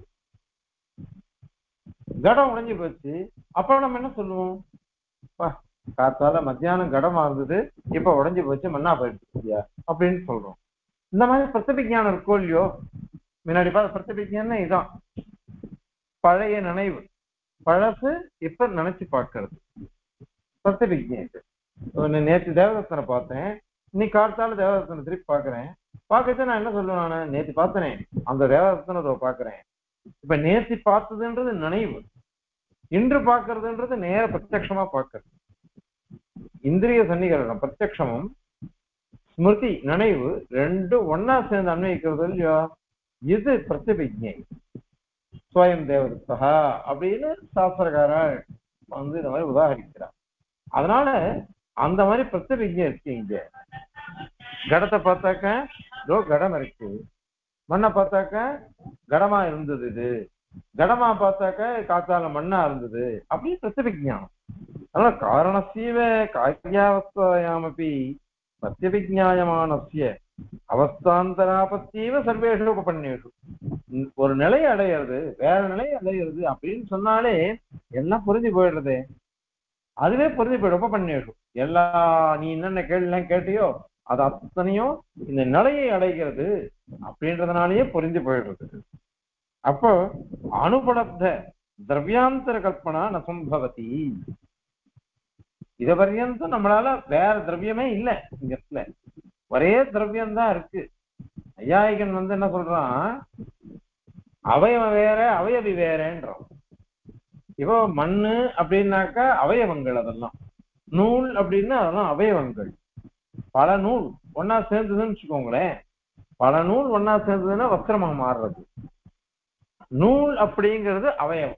கடம் உடைஞ்சு போச்சு. அப்ப நம்ம என்ன சொல்லுவோம், காத்தால மத்தியானம் கடமா இருந்தது, இப்ப உடைஞ்சு போச்சு, மண்ணா போயிடுச்சு அப்படின்னு சொல்றோம். இந்த மாதிரி பிரத்யபிஜானம் இருக்கோ இல்லையோ. முன்னாடி பார்த்த பிரத்யபிஜானம் இதான், பழைய நினைவு, பழசு இப்ப நினைச்சு பார்க்கறது பிரத்யபிஜம். நேற்று தேவதத்தனை பார்த்தேன், இன்னைக்கு காத்தால தேவதத்தனை திருப்பி பாக்குறேன். பார்க்கறது நான் என்ன சொல்லுவேன், நானு நேற்று பார்த்தனே அந்த தேவதத்தனை பாக்குறேன். இப்ப நேற்று பார்த்ததுன்றது நினைவு, இன்று பார்க்கறதுன்றது நேர பிரத்யக்ஷமா பார்க்கறது. இந்திரிய சன்னிகரணம் பிரத்யக்ஷமும் ஸ்மிருதி நினைவு ரெண்டும் ஒன்னா சேர்ந்து அன்வயிக்கிறது இல்லையோ, இது பிரத்யபிஜை. ஸ்வயம் தேவதத்தா அப்படின்னு சாஸ்திரக்காரர் இந்த மாதிரி உதாகரிக்கிறார். அதனால அந்த மாதிரி பிரத்யபிஜை இருக்கு. இங்க கடத்தை பார்த்தாக்க இதோ கடம் இருக்கு, மண்ணை பார்த்தாக்க கடமா இருந்தது, இது கடமா பார்த்தாக்க காத்தால மண்ணா இருந்தது, அப்படின்னு பிரத்யபிஜானம். அதனால காரணசீவ காரியாவஸ்தாயாமப்பி பிரத்யபிஜாயமானஸ்ய அவஸ்தாந்தராபத்தீவ சர்வேஷு உபபன்னேஷு. ஒரு நிலையை அடையிறது, வேற நிலையை அடையிறது அப்படின்னு சொன்னாலே எல்லாம் புரிஞ்சு போயிடுறது. அதுவே புரிஞ்சு போயிடும். உபபன்னேஷு எல்லா நீ என்னென்ன கேள்விலாம் கேட்டியோ அது அத்தனையும் இந்த நிலையை அடைகிறது அப்படின்றதுனாலயே புரிஞ்சு போயிடுறது. அப்போ அனுபலப்த திரவியாந்தர கல்பனா ந சம்பவதி. இத பர்யந்தம் நம்மளால வேற திரவியமே இல்லை, இங்க ஒரே திரவியம் தான் இருக்கு. ஐயாயிகன் என்ன சொல்றான், அவயவம் வேற அவயவி வேறேன்றான். இப்போ மண்ணு அப்படின்னாக்கா அவயவங்கள், அதெல்லாம் நூல் அப்படின்னா அதெல்லாம் அவயவங்கள். பல நூல் ஒன்னா சேர்ந்ததுன்னு வச்சுக்கோங்களேன், பல நூல் ஒன்னா சேர்ந்ததுன்னா வஸ்திரமாக மாறுறது. நூல் அப்படிங்கிறது அவயவம்.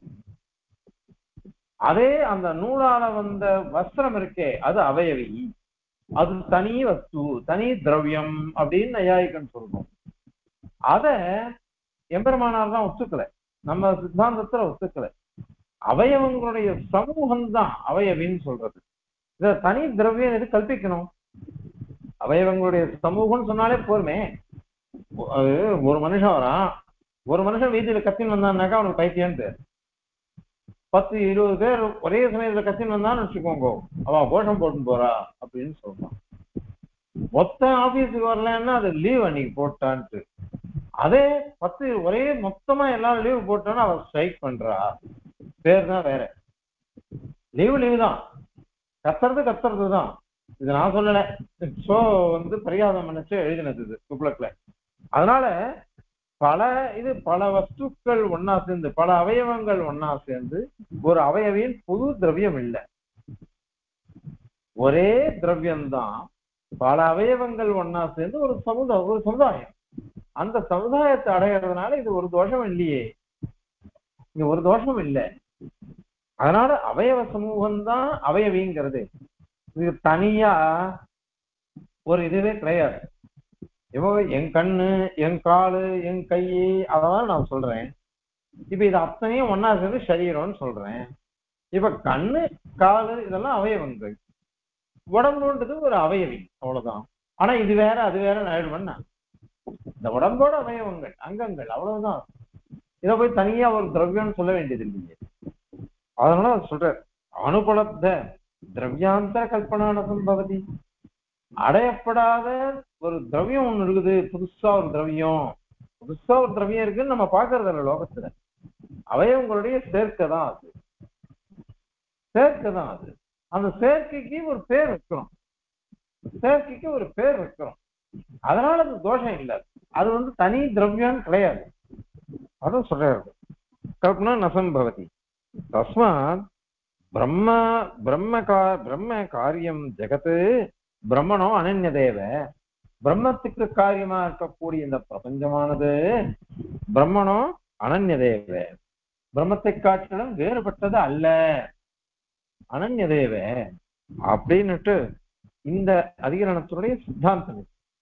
அதே அந்த நூலால வந்த வஸ்திரம் இருக்கே அது அவயவி, அது தனி வஸ்து, தனி திரவியம் அப்படின்னு நையாயிகன் சொல்றோம். அத எம்பெருமானார் தான் ஒத்துக்கல, நம்ம சித்தாந்தத்துல ஒத்துக்கல. அவயவங்களுடைய சமூகம் தான் அவயவின்னு சொல்றது. இத தனி திரவியம் எது கல்பிக்கணும்? அவயவங்களுடைய சமூகம்னு சொன்னாலே போருமே. அது ஒரு மனுஷன் வரான், ஒரு மனுஷன் வீதியில கத்தின்னு வந்தான்னாக்கா அவனுக்கு பைத்தியம்னு பேர். 10-20 பேர் ஒரே சமயத்துல கத்தின்னு வந்தான்னு வச்சுக்கோங்க, அவன் கோஷம் போட்டு போறா அப்படின்னு சொல்றான். மொத்த ஆபீஸுக்கு வரலன்னா அது லீவ் அன்னைக்கு போட்டான்ட்டு. அதே 10 ஒரே மொத்தமா எல்லாரும் லீவ் போட்டான்னு அவன் ஸ்ட்ரைக் பண்றா, பேர் தான் வேற. லீவு தான், கத்துறது தான். இது நான் சொல்லல. சோ பரிகாரம் நினைச்சு எழுதினது இது துக்ளக்ல. அதனால பல வஸ்துக்கள் ஒன்னா சேர்ந்து, பல அவயவங்கள் ஒன்னா சேர்ந்து ஒரு அவயவியின் புது திரவியம் இல்லை. ஒரே திரவியம்தான் பல அவயவங்கள் ஒன்னா சேர்ந்து ஒரு சமுதாயம். அந்த சமுதாயத்தை அடையிறதுனால இது ஒரு தோஷம் இல்லையே, இங்க ஒரு தோஷம் இல்லை. அதனால அவயவ சமூகம் தான் அவயவிங்கிறது. இது தனியா ஒரு இதுவே கிடையாது. இப்போ என் கண்ணு, என் காலு, என் கை, அதெல்லாம் நான் சொல்றேன். இப்ப இது அத்தனையும் ஒன்னா சேர்ந்து சரீரம்னு சொல்றேன். இப்ப கண்ணு, காலு இதெல்லாம் அவயவங்கள், உடம்புன்றது ஒரு அவயவி, அவ்வளவுதான். ஆனா இது வேற அது வேற ஆயிடுவேன்னா, இந்த உடம்போட அவயவங்கள் அங்கங்கள் அவ்வளவுதான். இதை போய் தனியா ஒரு திரவியம்னு சொல்ல வேண்டியது இல்லையே. அதனால சொல்ற அனுபலப்த திரவியாந்தர கல்பனான சம்பவதி. அடையப்படாத ஒரு திரவியம் ஒண்ணு இருக்குது. புதுசா ஒரு திரவியம் இருக்குன்னு நம்ம பாக்குறது இல்ல லோகத்துல. அவயவங்களுடைய சேர்க்கை தான் அது. அந்த சேர்க்கைக்கு ஒரு பேர் வைக்கிறோம். அதனால அது தோஷம் இல்லை. அது தனி திரவியம் கிடையாது. அதான் சொல்றாரு கல்பனா நசம்பவதி. தஸ்மாத் பிரம்ம காரியம் ஜெகத்து பிரம்மனோ அனன்யதேவ. பிரம்மத்துக்கு காரியமா இருக்கக்கூடிய இந்த பிரபஞ்சமானது பிரம்மனோ அனன்யதேவ, பிரம்மத்தை காட்டிலும் வேறுபட்டது அல்ல, அனன்யதேவ அப்படின்னுட்டு இந்த அதிகரணத்தினுடைய சித்தாந்தம்.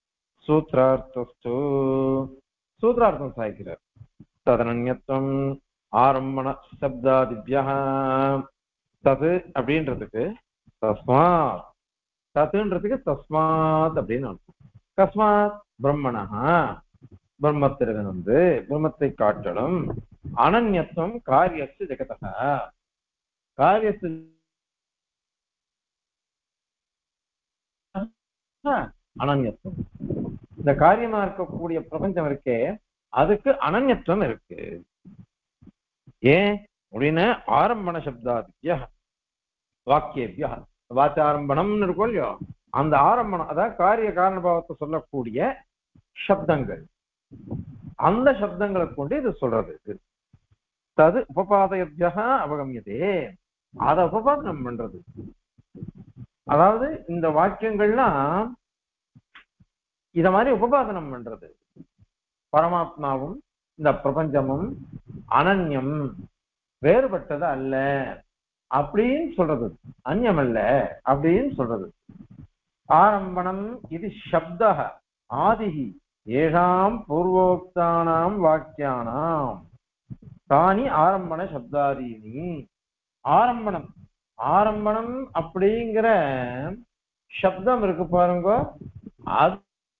சூத்திரார்த்தம் சாய்க்கிறார். ததனன்யத்துவம் ஆரம்பண சப்தாதிபியா. தது அப்படின்றதுக்கு தஸ்மாத், தத்துன்றதுக்கு தஸ்மாத் அப்படின்னு அர்த்தம். கஸ்மாத் பிரம்மணா, பிரம்மத்திற்கு பிரம்மத்தை காட்டலும் அனன்யத்துவம் காரியஸ்து ஜெகதः, காரியஸ்து அனன்யத்துவம். இந்த காரியமா இருக்கக்கூடிய பிரபஞ்சம் இருக்கே அதுக்கு அனன்யத்துவம் இருக்கு. ஏன் அப்படின்னு ஆரம்பண சப்தாதிபியா வாக்கியபியா, வாச்சாரம்பணம்னு இருக்கும் இல்லையோ, அந்த ஆரம்பணம் அதாவது காரிய காரணபாவத்தை சொல்லக்கூடிய சப்தங்கள், அந்த சப்தங்களை கொண்டு இது சொல்றது. தது உபபாதயத்யா அவகமியதே, அதை உபபாதனம் பண்றது. அதாவது இந்த வாக்கியங்கள்லாம் இத மாதிரி உபபாதனம் பண்றது. பரமாத்மாவும் இந்த பிரபஞ்சமும் அனன்யம், வேறுபட்டது அல்ல அப்படின்னு சொல்றது, அந்நியம் அல்ல அப்படின்னு சொல்றது. ஆரம்பணம் இது சப்த ஆதிஹி ஏஷாம் பூர்வோக்தானாம் வாக்கியானாம் தானி ஆரம்பண சப்தாதீனி. ஆரம்பணம் அப்படிங்கிற சப்தம் இருக்கு பாருங்க, அது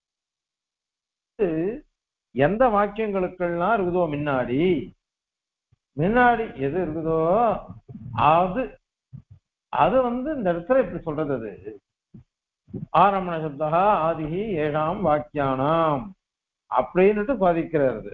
எந்த வாக்கியங்களுக்கெல்லாம் இருக்குதோ முன்னாடி எது இருக்குதோ அது இந்த இடத்துல இப்படி சொல்றது. அது ஆரம்பண சப்தா ஆதிஹி ஏழாம் வாக்கியானாம் அப்படின்னுட்டு பாதிக்கிறது.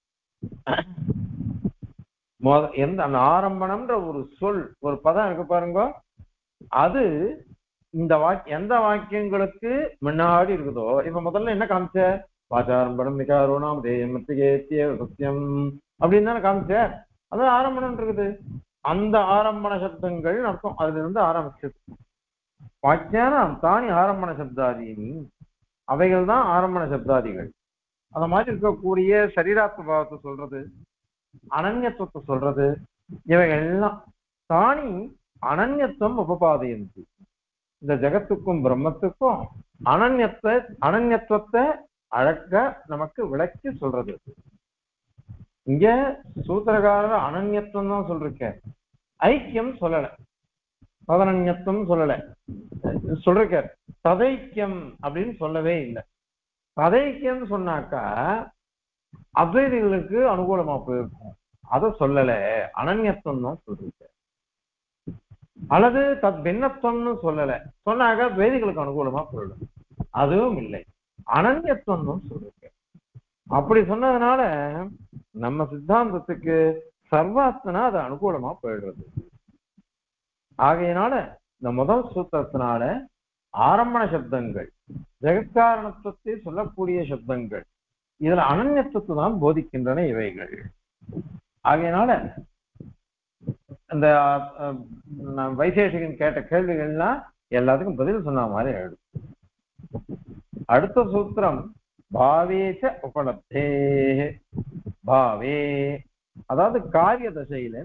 எந்த அந்த ஆரம்பணம்ன்ற ஒரு சொல், ஒரு பதம் இருக்கு பாருங்க, அது இந்த எந்த வாக்கியங்களுக்கு முன்னாடி இருக்குதோ. இப்ப முதல்ல என்ன காமிச்ச, வாச்சாரம்பணம் விகாரோணாம் தேயமத்திகேத்திய சத்தியம் அப்படின்னு தானே காமிச்ச. அதான் ஆரம்பணம் இருக்குது. அந்த ஆரம்பண சப்தங்கள் அர்த்தம் அதுல இருந்து ஆரம்பிச்சது. வாக்கியானம் தானி ஆரம்பண சப்தாதீனி, அவைகள் தான் ஆரம்பண சப்தாதிகள். அந்த மாதிரி இருக்கக்கூடிய சரீராத்ம பாவத்தை சொல்றது, அனன்யத்துவத்தை சொல்றது, இவைகள் எல்லாம் தானி அனன்யத்துவம் உபபாதையந்தி. இந்த ஜெகத்துக்கும் பிரம்மத்துக்கும் அனன்யத்துவத்தை அழகா நமக்கு விளக்கி சொல்றது. இங்க சூத்திரகாரர் அனன்யத்துவம் தான் சொல்லிருக்க, ஐக்கியம் சொல்லல, பதனன்யத்துவம் சொல்லல. சொல்றார் ததைக்கியம் அப்படின்னு சொல்லவே இல்லை. ததைக்கியம் சொன்னாக்கா அத்வைதிகளுக்கு அனுகூலமா போயிருக்கும், அதை சொல்லல, அனன்யத்துவம் தான் சொல்லிருக்க. அல்லது தத் பின்னத்துவம்னு சொல்லல, சொன்னாக்கா துவைதிகளுக்கு அனுகூலமா போயிடும், அதுவும் இல்லை, அனன்யத்துவம் தான் சொல்லிருக்க. அப்படி சொன்னதுனால நம்ம சித்தாந்தத்துக்கு சர்வாத்மனா அது அனுகூலமா போயிடுறது. ஆகையினால இந்த முதல் சூத்திரத்தினால ஆரம்பண சப்தங்கள் ஜெகத்காரணத்துவத்தை சொல்லக்கூடிய சப்தங்கள் இதுல அனன்யத்துவத்தை தான் போதிக்கின்றன இவைகள். ஆகையினால இந்த வைசேஷிகன் கேட்ட கேள்விகள்லாம் எல்லாத்துக்கும் பதில் சொன்ன மாதிரி ஆயிடும். அடுத்த சூத்திரம் பாவேச்ச உபலப்தே. பாவே அதாவது காரிய தசையில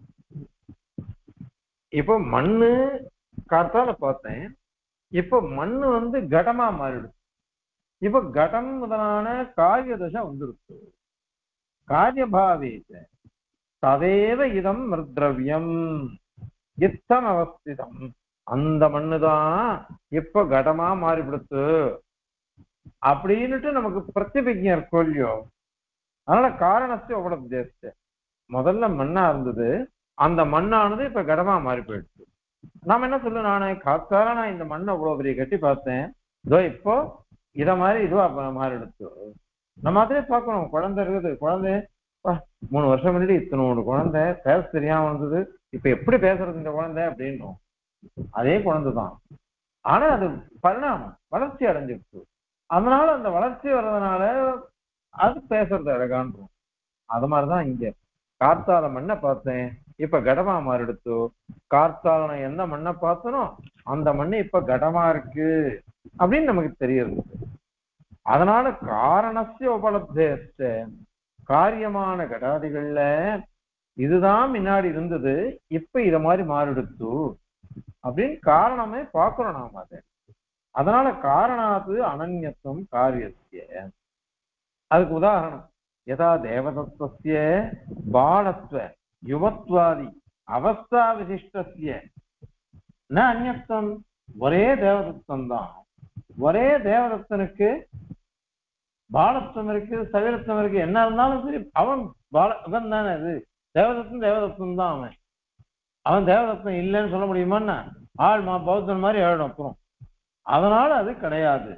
இப்போ மண்ணு காத்தால பார்த்தேன், இப்ப மண்ணு கடமா மாறிடுது. இப்ப கடம் முதலான காரிய தசை வந்துருக்கு. காரியபாவேச்ச ததேவ இதம் மிருத்ரவியம் இத்தம் அவஸ்திதம். அந்த மண்ணுதான் இப்ப கடமா மாறிவிடுத்து அப்படின்னுட்டு நமக்கு பிரத்யபிஜ்ஞை இருக்கோ இல்லையோ. அதனால காரணத்தை உபலப்தேச்ச முதல்ல மண்ணா இருந்தது, அந்த மண்ணானது இப்ப கடமா மாறி போயிடுச்சு. நாம என்ன சொல்ல, நானே காத்தால நான் இந்த மண்ணை அவ்வளவு பெரிய கட்டி பார்த்தேன், இதோ இப்போ இத மாதிரி இதுவா மாறிடுச்சு. நம்ம அதே பார்க்கணும். குழந்தை இருக்குது, குழந்தை 3 வருஷம் முன்னாடி இத்தனோட குழந்தை பேச தெரியாம வந்தது, இப்ப எப்படி பேசுறது இந்த குழந்தை அப்படின்னும். அதே குழந்தைதான், ஆனா அது பரிணாமம் வளர்ச்சி அடைஞ்சிருச்சு. அதனால அந்த வளர்ச்சி வர்றதுனால அது பேசுறது அழகான்றோம். அது மாதிரிதான் இங்க கார்த்தால மண்ணை பார்த்தேன், இப்ப கடமா மாறிடுத்து. கார்த்தால நான் எந்த மண்ணை பார்த்தனோ அந்த மண்ணு இப்ப கடமா இருக்கு அப்படின்னு நமக்கு தெரியுது. அதனால காரணஸ்ய உபலப்தேச்ச காரியமான கடாதிகள்ல இதுதான் முன்னாடி இருந்தது, இப்ப இத மாதிரி மாறிடுத்து அப்படின்னு காரணமே பார்க்கிறோம் நாம அதை. அதனால காரணாது அனன்யத்துவம் காரியஸ்ய. அதுக்கு உதாரணம் யதா தேவதத்வஸ்ய பாலத்வ யுவத்வாதி அவஸ்தா விசிஷ்டஸ்ய ந அந்யத்துவம். ஒரே தேவதத்தம் தான், ஒரே தேவதத்தனுக்கு பாலத்துவம் இருக்கு, சவிரத்துவம் இருக்கு, என்ன இருந்தாலும் சரி அவன் அவன் தானே. அது தேவதத்தம் தான். அவன் தேவதத்தம் இல்லைன்னு சொல்ல முடியுமான்னா பௌத்தன் மாதிரி ஆயிடும் அப்புறம். அதனால அது கிடையாது.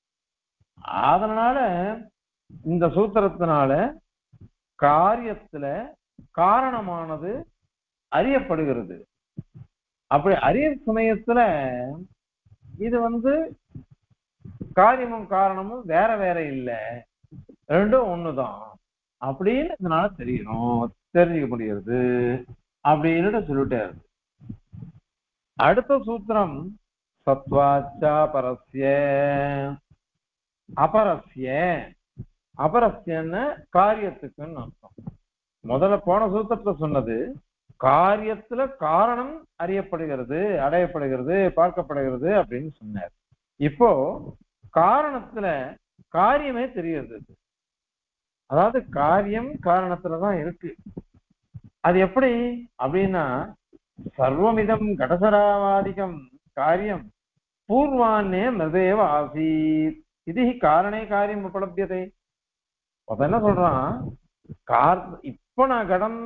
அதனால இந்த சூத்திரத்தினால காரியத்துல காரணமானது அறியப்படுகிறது. அப்படி அறிய சமயத்துல இது காரியமும் காரணமும் வேற வேற இல்லை, ரெண்டும் ஒண்ணுதான் அப்படின்னு இதனால தெரிஞ்சுக்க முடியாது அப்படின்னு சொல்லிட்டாரு. அடுத்த சூத்திரம் சத்வாச்சா பரஸ்ய அபரஸ்ய. அபரஸ்யன்னு காரியத்துக்குன்னு அர்த்தம். முதல்ல போன சூத்திரத்துல சொன்னது காரியத்துல காரணம் அறியப்படுகிறது, அடையப்படுகிறது, பார்க்கப்படுகிறது அப்படின்னு சொன்னார். இப்போ காரணத்துல காரியமே தெரிகிறது. அதாவது காரியம் காரணத்துலதான் இருக்கு. அது எப்படி அப்படின்னா சர்வமிதம் கடசராவாதிகம் காரியம் பூர்வான்னே மிருதேவ ஆசீத் இது காரணே காரியம் உபலபியதே. அப்ப என்ன சொல்றான், இப்ப நான் கடம்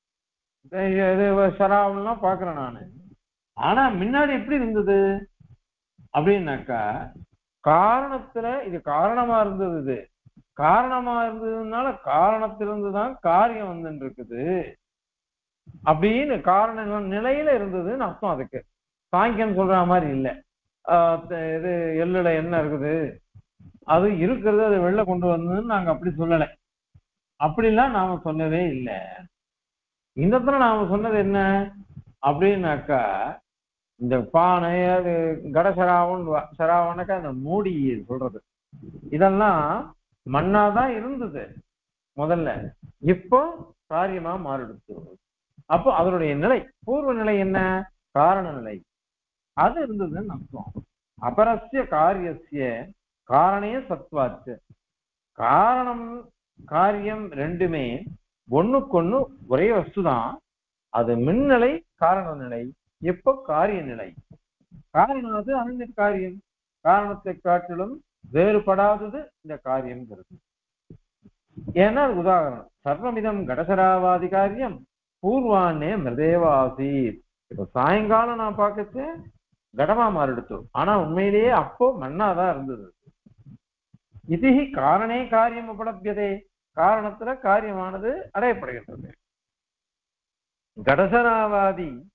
சராவெல்லாம் பாக்குறேன் நானு, ஆனா முன்னாடி எப்படி இருந்தது அப்படின்னாக்கா காரணத்துல இது காரணமா இருந்தது. இது காரணமா இருந்ததுனால காரணத்திலிருந்துதான் காரியம் வந்துட்டு இருக்குது அப்படின்னு காரண நிலையில இருந்ததுன்னு அர்த்தம். அதுக்கு சாங்கியம் சொல்ற மாதிரி இல்ல. இது எள்ளுல என்ன இருக்குது அது இருக்கிறது, அது வெளில கொண்டு வந்ததுன்னு நாங்க அப்படி சொல்லலை. அப்படிலாம் நாம சொல்லவே இல்லை. இந்த இடத்துல நாம சொன்னது என்ன அப்படின்னாக்கா இந்த பானை சராவனாக்கா அந்த மூடி சொல்றது இதெல்லாம் மண்ணாதான் இருந்தது முதல்ல, இப்போ காரியமா மாறிடுச்சு. அப்போ அதனுடைய நிலை பூர்வ நிலை என்ன, காரண நிலை அது இருந்ததுன்னு அர்த்தம். அபரஸ்ய காரியஸ்ய காரணே சத்வாச்சு. காரணம் காரியம் ரெண்டுமே ஒண்ணுக்கொண்ணு ஒரே வஸ்துதான். அது மின்னிலை காரண நிலை, எப்போ காரிய நிலை. காரணம் அனன்ய காரியம், காரணத்தை காட்டிலும் வேறுபடாதது இந்த காரியம்ங்கிறது. ஏன்னா அது உதாரணம் சர்வமிதம் கடசராவாதி காரியம் பூர்வானே மிருதேவாசீத். இப்ப சாயங்காலம் நான் பார்க்கச்சு கடமா மாறிடுத்தோம், ஆனா உண்மையிலேயே அப்போ மண்ணாதான் இருந்தது. இது காரணே காரியம் உபலபியதே, காரணத்துல காரியமானது அடையப்படுகின்றது. கடசராவாதி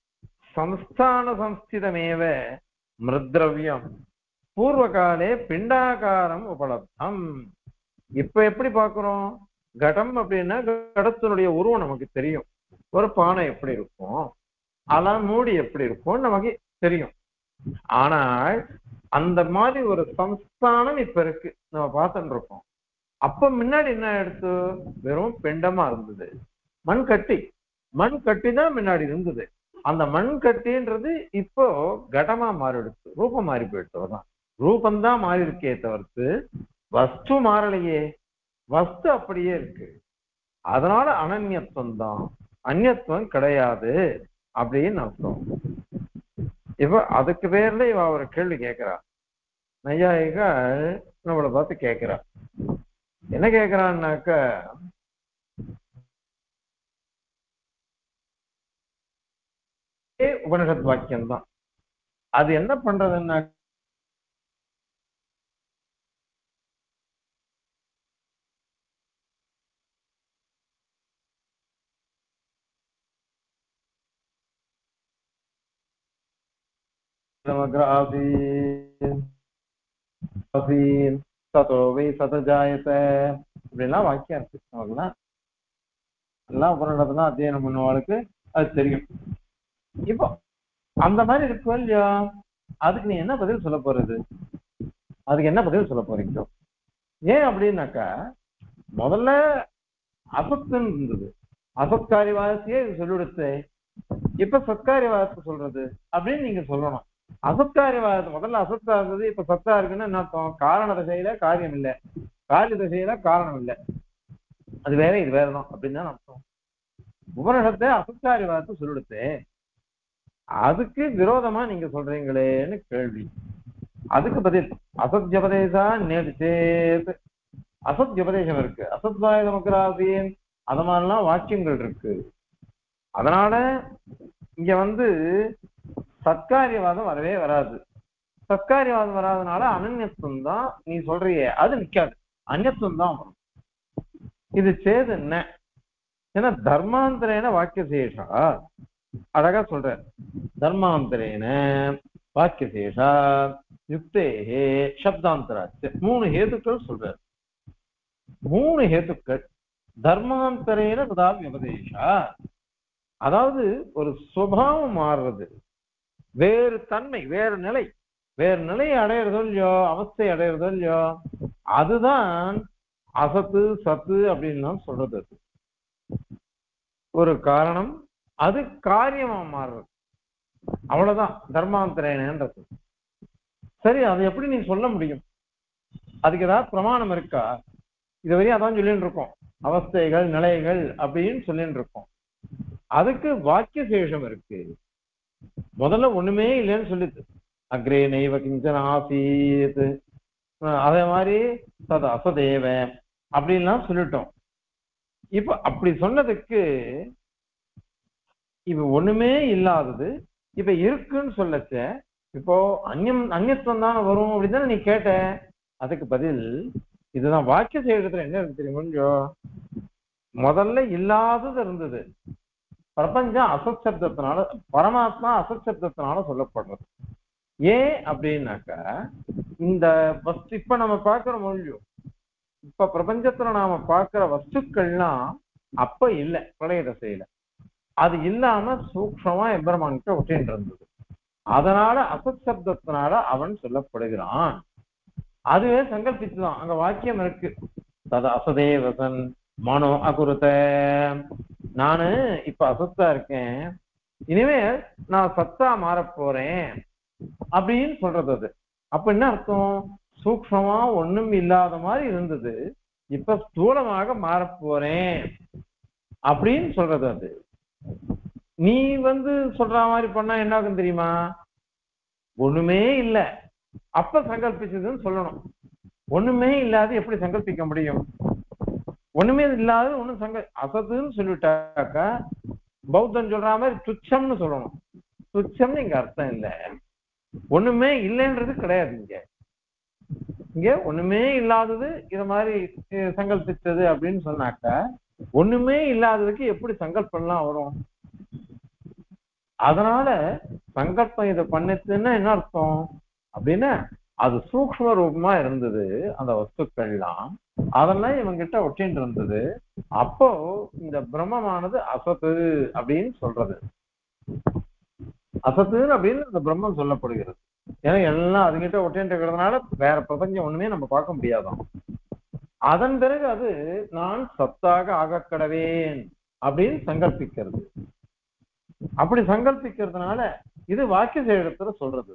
சம்ஸ்தான சம்ஸ்திதமேவ மிருத்ரவியம் பூர்வகாலே பிண்டாகாரம் உபலப்தம். இப்ப எப்படி பாக்குறோம்? கடம் அப்படின்னா கடத்தினுடைய உருவம் நமக்கு தெரியும். ஒரு பானை எப்படி இருக்கும், அதெல்லாம் மூடி எப்படி இருக்கும் நமக்கு தெரியும். ஆனால் அந்த மாதிரி ஒரு சம்ஸ்தானம் இப்ப இருக்கு, நம்ம பார்த்துட்டு இருக்கோம். அப்ப முன்னாடி என்ன எடுத்து வெறும் பிண்டமா இருந்தது, மண் கட்டி. மண் கட்டி தான் முன்னாடி இருந்தது. அந்த மண் கட்டின்றது இப்போ கடமா மாறிடுச்சு, ரூபம் மாறி போயிடுச்சு. ரூபந்தான் மாறி இருக்கே தவிர்த்து வஸ்து மாறலையே. வஸ்து அப்படியே இருக்கு. அதனால அனன்யத்துவம் தான், அந்நியத்துவம் கிடையாது அப்படின்னு அர்த்தம். இப்ப அதுக்கு பேர்ல இவ ஒரு கேள்வி கேட்கிறா. நையாயிகள் நம்மளை பார்த்து கேட்கிறா. என்ன கேட்கிறான்னாக்க, உபனிஷத் வாக்கியம் தான் அது என்ன பண்றதுன்னா, ததோ வை சதஜாயத அப்படின்லாம் வாக்கியம் இருக்கு. அவங்கெல்லாம் எல்லாம் உபனிஷத்துல அத்தியனம் பண்ணுவாளுக்கு அது தெரியும். இப்போ அந்த மாதிரி இருக்கும் இல்லையா, அதுக்கு நீ என்ன பதில் சொல்ல போறது? அதுக்கு என்ன பதில் சொல்ல போறீங்க? ஏன் அப்படின்னாக்கா, முதல்ல அசத்துன்னு இருந்தது, அசத்காரிவாதத்தையே சொல்லிடுத்து. இப்ப சத்காரிவாதத்தை சொல்றது அப்படின்னு நீங்க சொல்லணும். அசத்காரிவாதத்தை முதல்ல அசத்தா இருந்தது, இப்ப சத்தா இருக்குன்னு என்ன அர்த்தம்? காரண திசையில காரியம் இல்லை, காரிய திசையில காரணம் இல்லை. அது வேற இது வேறதான் அப்படின்னு தான் அர்த்தம். உபனிஷத்தை அசத்காரிவாதத்தை சொல்லிடுத்து, அதுக்கு விரோதமா நீங்க சொல்றீங்களேன்னு கேள்வி. அதுக்கு பதில் அசத்யபதேசா நேர்ச்சேத். அசத்யபதேசம் இருக்கு, அசத்வாய நமக்கு அது மாதிரிலாம் வாக்கியங்கள் இருக்கு. அதனால இங்க சத்காரியவாதம் வரவே வராது. சத்காரியவாதம் வராதனால அனன்யத்துவம் தான் நீ சொல்றியே, அது நிக்காது, அந்நியத்துவம் தான் வரும். இது சேது என்ன? ஏன்னா தர்மாந்தரேன வாக்கிய சேஷா, அழகா சொல்ற, தர்மாந்தரேன வாக்கிய சேஷா யுக்தேஹே சப்தாந்தராச்சு. 3 ஹேதுக்கள் சொல்ற, 3 ஹேதுக்கள். தர்மாந்தரேன ததா விபதேஷா, அதாவது ஒரு சுபாவம் மாறுறது, வேறு தன்மை, வேறு நிலை, வேறு நிலையை அடையிறதோ இல்லையோ, அவஸ்தை அடையிறதோ இல்லையோ, அதுதான் அசத்து சத்து அப்படின்னு சொல்றது. ஒரு காரணம், அது காரியமா மாறுறது, அவ்வளவுதான் தர்மாந்தரேனன்றது. சரி, அதை எப்படி நீ சொல்ல முடியும்? அதுக்கு ஏதாவது பிரமாணம் இருக்கா? இதுவரையும் அதான் சொல்லிட்டு இருக்கோம், அவஸ்தைகள் நிலைகள் அப்படின்னு சொல்லிட்டு இருக்கோம். அதுக்கு வாக்கிய சேஷம் இருக்கு. முதல்ல ஒண்ணுமே இல்லைன்னு சொல்லிட்டு, அக்ரே நைவ கிஞ்சன ஆசீத், அதே மாதிரி தது அசதேவ அப்படின்லாம் சொல்லிட்டோம். இப்ப அப்படி சொன்னதுக்கு இப்ப ஒண்ணுமே இல்லாதது இப்ப இருக்குன்னு சொல்லச்ச, இப்போ அந்நியத்துவம் தான் வரும் அப்படின்னு நீ கேட்ட. அதுக்கு பதில் இதுதான். வாக்கிய சேஷத்துல என்ன இருக்கு தெரியுமா? முதல்ல இல்லாதது இருந்தது, பிரபஞ்சம் அசத் சப்தத்தினால, பரமாத்மா அசத் சப்தத்தினால சொல்லப்படுறது. ஏன் அப்படின்னாக்க, இந்த வஸ்து இப்ப நம்ம பார்க்கிற மொழியும், இப்ப பிரபஞ்சத்துல நாம பார்க்கிற வஸ்துக்கள்லாம் அப்ப இல்லை, பிரளய தசையில அது இல்லாம சூக்ஷமா எம்பெருமான்கிட்ட ஒட்டின்னு இருந்தது. அதனால அசத் சப்தத்தினால அவன் சொல்லப்படுகிறான். அதுவே சங்கல்பிச்சுதான், அங்க வாக்கியம் இருக்கு, தது அசதேவசன் மனோ அகுருத. நானு இப்ப அசத்தா இருக்கேன், இனிமே நான் சத்தா மாறப் போறேன் அப்படின்னு சொல்றது. அது அப்ப என்ன அர்த்தம்? சூக்ஷமா ஒண்ணும் இல்லாத மாதிரி இருந்தது, இப்ப ஸ்தூலமாக மாறப் போறேன் அப்படின்னு சொல்றது. அது நீ சொல்ற மாதிரி பண்ணா என்ன ஆகும் தெரியுமா? ஒண்ணுமே இல்லை, அப்ப சங்கல்பிச்சதுன்னு சொல்லணும். ஒண்ணுமே இல்லாத எப்படி சங்கல்பிக்க முடியும்? ஒண்ணுமே இல்லாத ஒண்ணும் அசத்துன்னு சொல்லிட்டாக்கா, பௌத்தம் சொல்ற மாதிரி துச்சம்னு சொல்லணும். துச்சம்னு இங்க அர்த்தம் இல்லை, ஒண்ணுமே இல்லைன்றது கிடையாது. இங்க இங்க ஒண்ணுமே இல்லாதது இத மாதிரி சங்கல்பிச்சது அப்படின்னு சொன்னாக்கா, ஒண்ணுமே இல்லாததுக்கு எப்படி சங்கல்பம்லாம் வரும்? அதனால சங்கல்பம் இதை பண்ணுச்சுன்னா என்ன அர்த்தம் அப்படின்னா அது சூக்ஷ்ம ரூபமா இருந்தது அந்த வஸ்துக்கள்லாம், அதெல்லாம் இவங்கிட்ட ஒட்டின்னு இருந்தது. அப்போ இந்த பிரம்மமானது அசத்து அப்படின்னு சொல்றது, அசத்து அப்படின்னு இந்த பிரம்மம் சொல்லப்படுகிறது. ஏன்னா எல்லாம் அதுகிட்ட ஒட்டின்னு இருக்கிறதுனால வேற பிரபஞ்சம் ஒண்ணுமே நம்ம பார்க்க முடியாதான். அதன் பிறகு அது நான் சத்தாக ஆகக்கடவேன் அப்படின்னு சங்கல்பிக்கிறது. அப்படி சங்கல்பிக்கிறதுனால இது வாக்கிய சேடத்துல சொல்றது,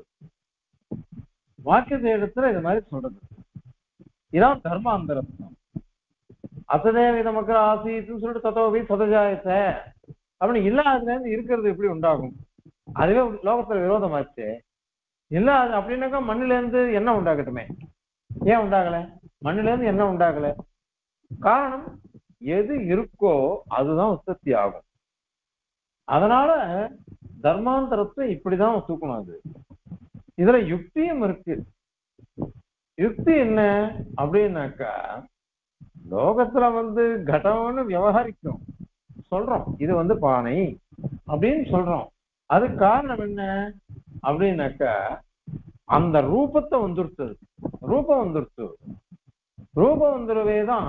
வாக்கிய சேடத்துல இது மாதிரி சொல்றது. இதான் தர்மாந்தரத்னம். அசதேவ நமக்கு ஆசீத்துன்னு சொல்லிட்டு தத்தோபி சதஜாயத்த அப்படின்னு இல்லாததுல இருந்து இருக்கிறது எப்படி உண்டாகும்? அதுவே லோகத்துல விரோதமாச்சு. இல்லாது அப்படின்னாக்கா மண்ணுல இருந்து என்ன உண்டாகட்டுமே, ஏன் உண்டாகல? மண்ணுல இருந்து என்ன உண்டாகல? காரணம் எது இருக்கோ அதுதான் உற்பத்தி ஆகும். அதனால தர்மாந்தரத்தை இப்படிதான் தூக்கணும். அது இதுல யுக்தியும் இருக்கு. யுக்தி என்ன அப்படின்னாக்கா, லோகத்துல கடம்னு விவகாரிக்கும் சொல்றோம், இது பானை அப்படின்னு சொல்றோம். அது காரணம் என்ன அப்படின்னாக்கா, அந்த ரூபத்தை வந்துருச்சு, ரூபம் வந்துருச்சு. ரூபம் வந்துருவேதான்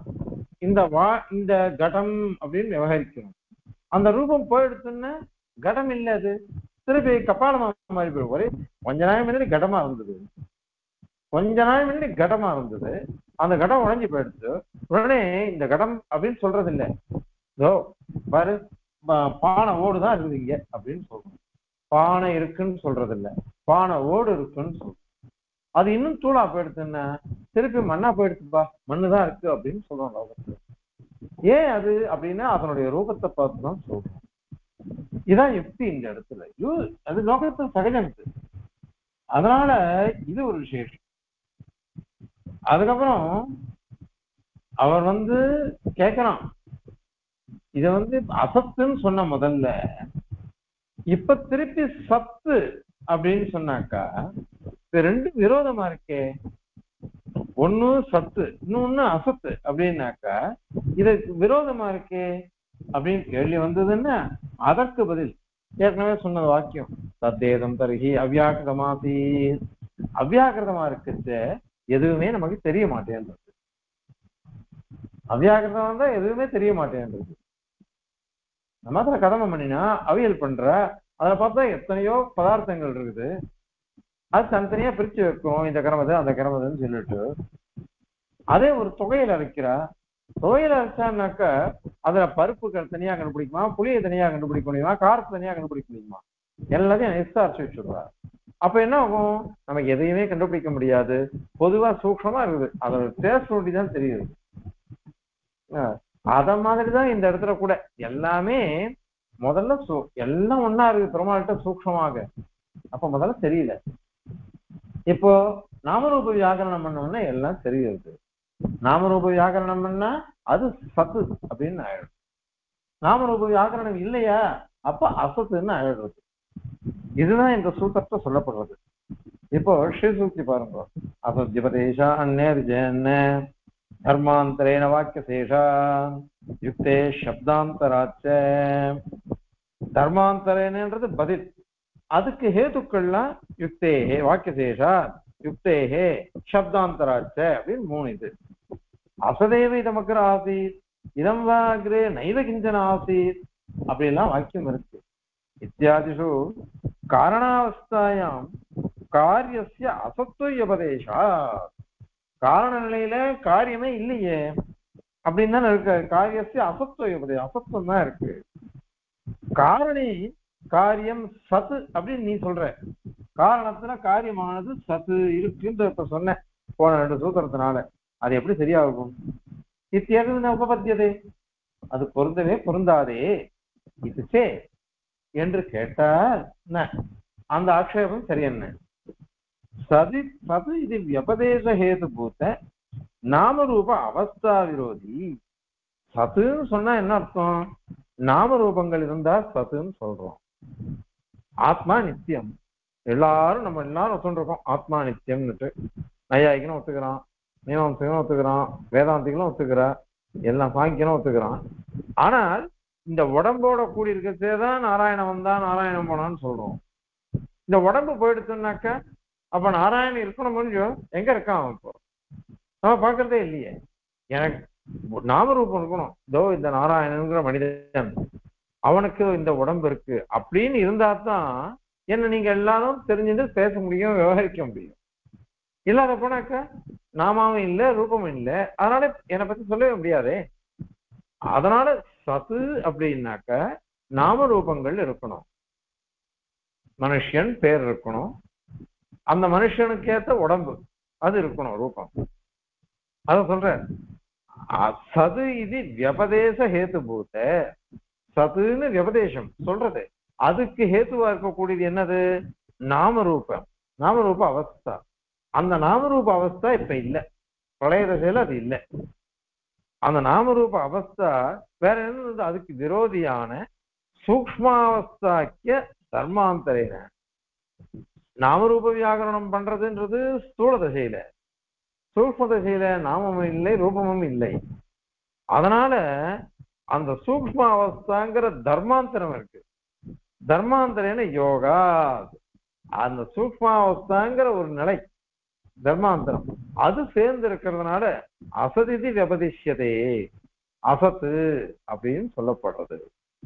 இந்த கடம் அப்படின்னு விவகரிக்கணும். அந்த ரூபம் போயிடுச்சுன்னா கடம் இல்லை, அது திருப்பி கபாலமா மாறி போயிடும். ஒரே கொஞ்ச நாள் முன்னாடி கடமா இருந்தது, கொஞ்ச நாள் முன்னாடி கடமா இருந்தது, அந்த கடம் உடைஞ்சு போயிடுச்சு. உடனே இந்த கடம் அப்படின்னு சொல்றது இல்லை, இதோ பாரு பானை ஓடுதான் இருக்குது இங்க அப்படின்னு சொல்றோம். பானை இருக்குன்னு சொல்றது இல்லை, பானை ஓடு இருக்குன்னு சொல்றோம். அது இன்னும் தூளா போயிடுச்சுன்னா திருப்பி மண்ணா போயிடுச்சுப்பா, மண்ணுதான் இருக்கு அப்படின்னு சொல்றோம் லோகத்துல. ஏன் அது அப்படின்னா அதனுடைய ரூபத்தை பார்த்துதான் சொல்றோம். இதான் யுக்தி இந்த இடத்துல. அது லோகத்துல சகஜம். அதனால இது ஒரு விசேஷம். அதுக்கப்புறம் அவர் கேட்கறான், இத அசத்துன்னு சொன்ன முதல்ல, இப்ப திருப்பி சத்து அப்படின்னு சொன்னாக்கா இது ரெண்டு விரோதமா இருக்கே. ஒண்ணு சத்து, இன்னொன்னு அசத்து அப்படின்னாக்கா இது விரோதமா இருக்கே அப்படின்னு கேள்வி வந்ததுன்னா அதற்கு பதில் ஏற்கனவே சொன்ன வாக்கியம், தத்தேதம் தருகி அவ்யாக்கிரமாசி. அவ்யாக்கிரதமா இருக்கிறது எதுவுமே நமக்கு தெரிய மாட்டேன்றது. அவ்யாக்கிரதம் தான் எதுவுமே தெரிய மாட்டேன்றது. நம்ம அதுல கடமை பண்ணினா அவியல் பண்ற, அதை பார்த்தா எத்தனையோ பதார்த்தங்கள் இருக்குது, அது தனித்தனியா பிரிச்சு வைக்கும், இந்த கிரமது அந்த கிரமதுன்னு சொல்லிட்டு. அதே ஒரு தொகையில அரைக்கிறா, தொகையில அரைச்சான்னாக்கா அதுல பருப்புகள் தனியா கண்டுபிடிக்குமா, புளியை தனியா கண்டுபிடிக்க முடியுமா, காரத்தை தனியா கண்டுபிடிக்க முடியுமா? எல்லாத்தையும் எக்ஸ்ட்ரா அரைச்சு வச்சுடுறா. அப்ப என்ன ஆகும்? நமக்கு எதையுமே கண்டுபிடிக்க முடியாது. பொதுவா சூக்ஷமா இருக்குது, அதோட டேஸ்ட் ஒட்டி தான் தெரியுது. அத மாதிரிதான் இந்த இடத்துல கூட எல்லாமே முதல்ல எல்லாம் ஒன்னா இருக்கு பெருமாள்கிட்ட சூக்ஷமாக. அப்ப முதல்ல தெரியல. இப்போ நாமரூப வியாகரணம் பண்ணோம்னா எல்லாம் தெரியுது. நாமரூப வியாகரணம் பண்ணா அது சத்து அப்படின்னு ஆயிடும். நாமரூப வியாகரணம் இல்லையா அப்ப அசத்துன்னு ஆயிடுறது. இதுதான் இந்த சூத்திரத்தை சொல்லப்படுறது. இப்போ ஸ்ரீசூக்தி பாருங்க, அசத்யபதேஷா அந்நே விஜயன்ன தர்மாந்தரேன வாக்கிய சேஷா யுக்தே சப்தாந்தராச்ச. தர்மாந்தரேனன்றது பதில், அதுக்கு ஹேதுக்கள்லாம் யுக்தேஹே வாக்கியசேஷா யுக்தேஹே சப்தாந்தராச்ச அப்படின்னு 3 இது. அசதேவ இதமக்கர ஆசீத் இதம் வாக்ரே நைவ கிஞ்சன ஆசீத் அப்படிலாம் வாக்கியம் இருக்கு. இத்தியாதிஷு காரணாவஸ்தாயாம் காரியஸ்ய அசத்துவபதேஷா. காரண நிலையில காரியமே இல்லையே அப்படின்னு தான் இருக்கு. காரியஸ்ய அசத்துவபதேசம், அசத்துவம் தான் இருக்கு. காரணி காரியம் சத்து அப்படின்னு நீ சொல்ற, காரணத்துல காரியமானது சத்து இருக்குன்ற இப்ப சொன்ன போன 2 சூத்திரத்தினால அது எப்படி சரியாகும்? இத்தியாவது உபபத்தியதே, அது பொருந்தவே பொருந்தாதே இதுச்சே என்று கேட்டால் அந்த ஆக்ஷேபம் சரி. என்ன சதி சது இது வியபதேச ஹேது பூத்த நாமரூப அவஸ்தா விரோதி. சத்துன்னு சொன்னா என்ன அர்த்தம்? நாமரூபங்கள் இருந்தா சத்துன்னு சொல்றோம். ஆத்மா நித்தியம், நம்ம எல்லாரும் ஒத்துருக்கோம் ஆத்மா நித்தியம்னுட்டு. நையாயிக்கணும் ஒத்துக்கிறான், மீமாம்சகனும் ஒத்துக்கிறான், வேதாந்திகளும் ஒத்துக்கிறா, எல்லாம் சாங்கியனும் ஒத்துக்கிறான். ஆனால் இந்த உடம்போட கூடி இருக்கிறதேதான் நாராயணன் வந்தான் நாராயணன் போனான்னு சொல்றோம். இந்த உடம்பு போயிடுச்சுன்னாக்க அப்ப நாராயணன் இருக்கணும் கொஞ்சம் எங்க இருக்கான் அவன்? இப்போ நம்ம பாக்குறதே இல்லையே. எனக்கு நாமரூபம் இருக்கணும். இதோ இந்த நாராயணனுங்கிற மனிதன், அவனுக்கு இந்த உடம்பு இருக்கு அப்படின்னு இருந்தா தான் என்ன நீங்க எல்லாரும் தெரிஞ்சுட்டு பேச முடியும், விவகரிக்க முடியும். இல்லாத போனாக்கா நாமாவும் இல்லை ரூபமும் இல்லை, அதனால என்னை பத்தி சொல்லவே முடியாதே. அதனால சத்து அப்படின்னாக்க நாம ரூபங்கள் இருக்கணும். மனுஷன் பேர் இருக்கணும், அந்த மனுஷனுக்கு ஏத்த உடம்பு அது இருக்கணும், ரூபம். அத சொல்ற சது இது வியபதேச ஹேத்துபூத. சதுன்னு வியபதேசம் சொல்றது, அதுக்கு ஹேத்துவா இருக்கக்கூடியது என்னது? நாமரூபம், நாமரூப அவஸ்தா. அந்த நாமரூப அவஸ்தா இப்ப இல்ல, பழைய தசையில அது இல்லை. அந்த நாமரூப அவஸ்தா வேற என்ன? அதுக்கு விரோதியான சூக்ஷ்மாவஸ்தாக்கிய தர்மாந்தரேன. நாமரூப வியாகரணம் பண்றதுன்றது ஸ்தூல தசையில, சூக்ஷ்ம தசையில நாமமும் இல்லை ரூபமும் இல்லை. அதனால அந்த சூக்ஷ்ம அவஸ்தாங்கிற தர்மாந்தரம் இருக்கு. தர்மாந்தரேன யோகா, அந்த சூக்ஷ்மாவஸ்தாங்கிற ஒரு நிலை தர்மாந்தரம் அது சேர்ந்து இருக்கிறதுனால அசதிதி வியபதிஷ்யதே, அசத்து அப்படின்னு சொல்லப்படுறது.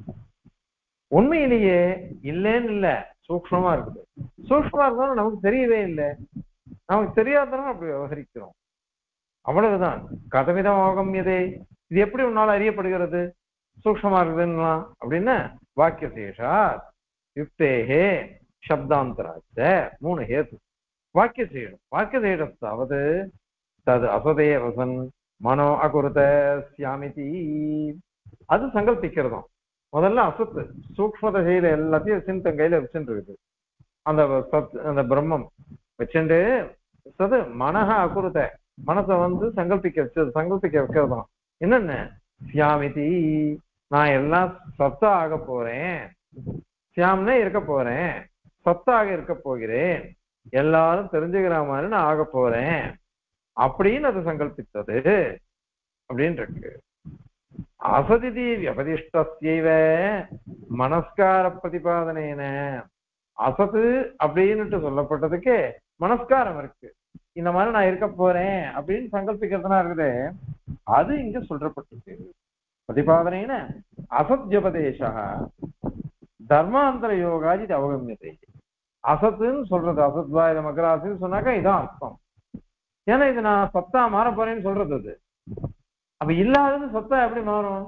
உண்மையிலேயே இல்லைன்னு இல்ல, சூக்ஷ்மமா இருக்குது. சூக்ஷ்மமா இருந்தாலும் நமக்கு தெரியவே இல்லை, நமக்கு தெரியாதனால அப்படி விவகரிக்கிறோம், அவ்வளவுதான். கதமிதம் அவகமியதே, இது எப்படி உன்னால அறியப்படுகிறது சூக்ஷ்மமா இருக்குதுன்னா அப்படின்னா வாக்கிய சேஷா யுக்தேகே சப்தாந்தராச்ச, மூணு ஹேத்து. வாக்கிய சேஷம், வாக்கிய சேஷத்தாவது தது அசதே வசன் மனோ அகுருத சியாமிதி, அது சங்கல்பிக்கிறதும். முதல்ல அசத்து சூக்ஷ்ம தசையில எல்லாத்தையும் வச்சுன்னு கையில வச்சுட்டு இருக்குது அந்த சத், அந்த பிரம்மம் வச்சுட்டு சது மனஹ அகுருத, மனசை வந்து சங்கல்பிக்க வச்சது, சங்கல்பிக்க வைக்கிறதும். என்னென்ன சியாமிதி, நான் எல்லாம் சத்தா ஆக போறேன், சியாம்னே இருக்க போறேன், சத்தாக இருக்க போகிறேன், எல்லாரும் தெரிஞ்சுக்கிற மாதிரி நான் ஆக போறேன் அப்படின்னு அது சங்கல்பித்தது அப்படின்னு இருக்கு. அசதிதி வியபதிஷ்டஸ்யைவ மனஸ்கார பிரதிபாதனேன, அசத்து அப்படின்னுட்டு சொல்லப்பட்டதுக்கு மனஸ்காரம் இருக்கு. இந்த மாதிரி நான் இருக்க போறேன் அப்படின்னு சங்கல்பிக்கிறதுனா இருக்குது, அது இங்க சொல்றப்பட்டிருக்கு. பிரதிபாதனேன அசத்யபதேசா தர்மாந்தர யோகாதி அவகமியத்தை. அசத்துன்னு சொல்றது, அசத்வாயுத மகராசின்னு சொன்னாக்கா இதான் அர்த்தம். ஏன்னா இது நான் சத்தா மாற போறேன்னு சொல்றது. அது அப்ப இல்லாதது சத்தா எப்படி மாறும்?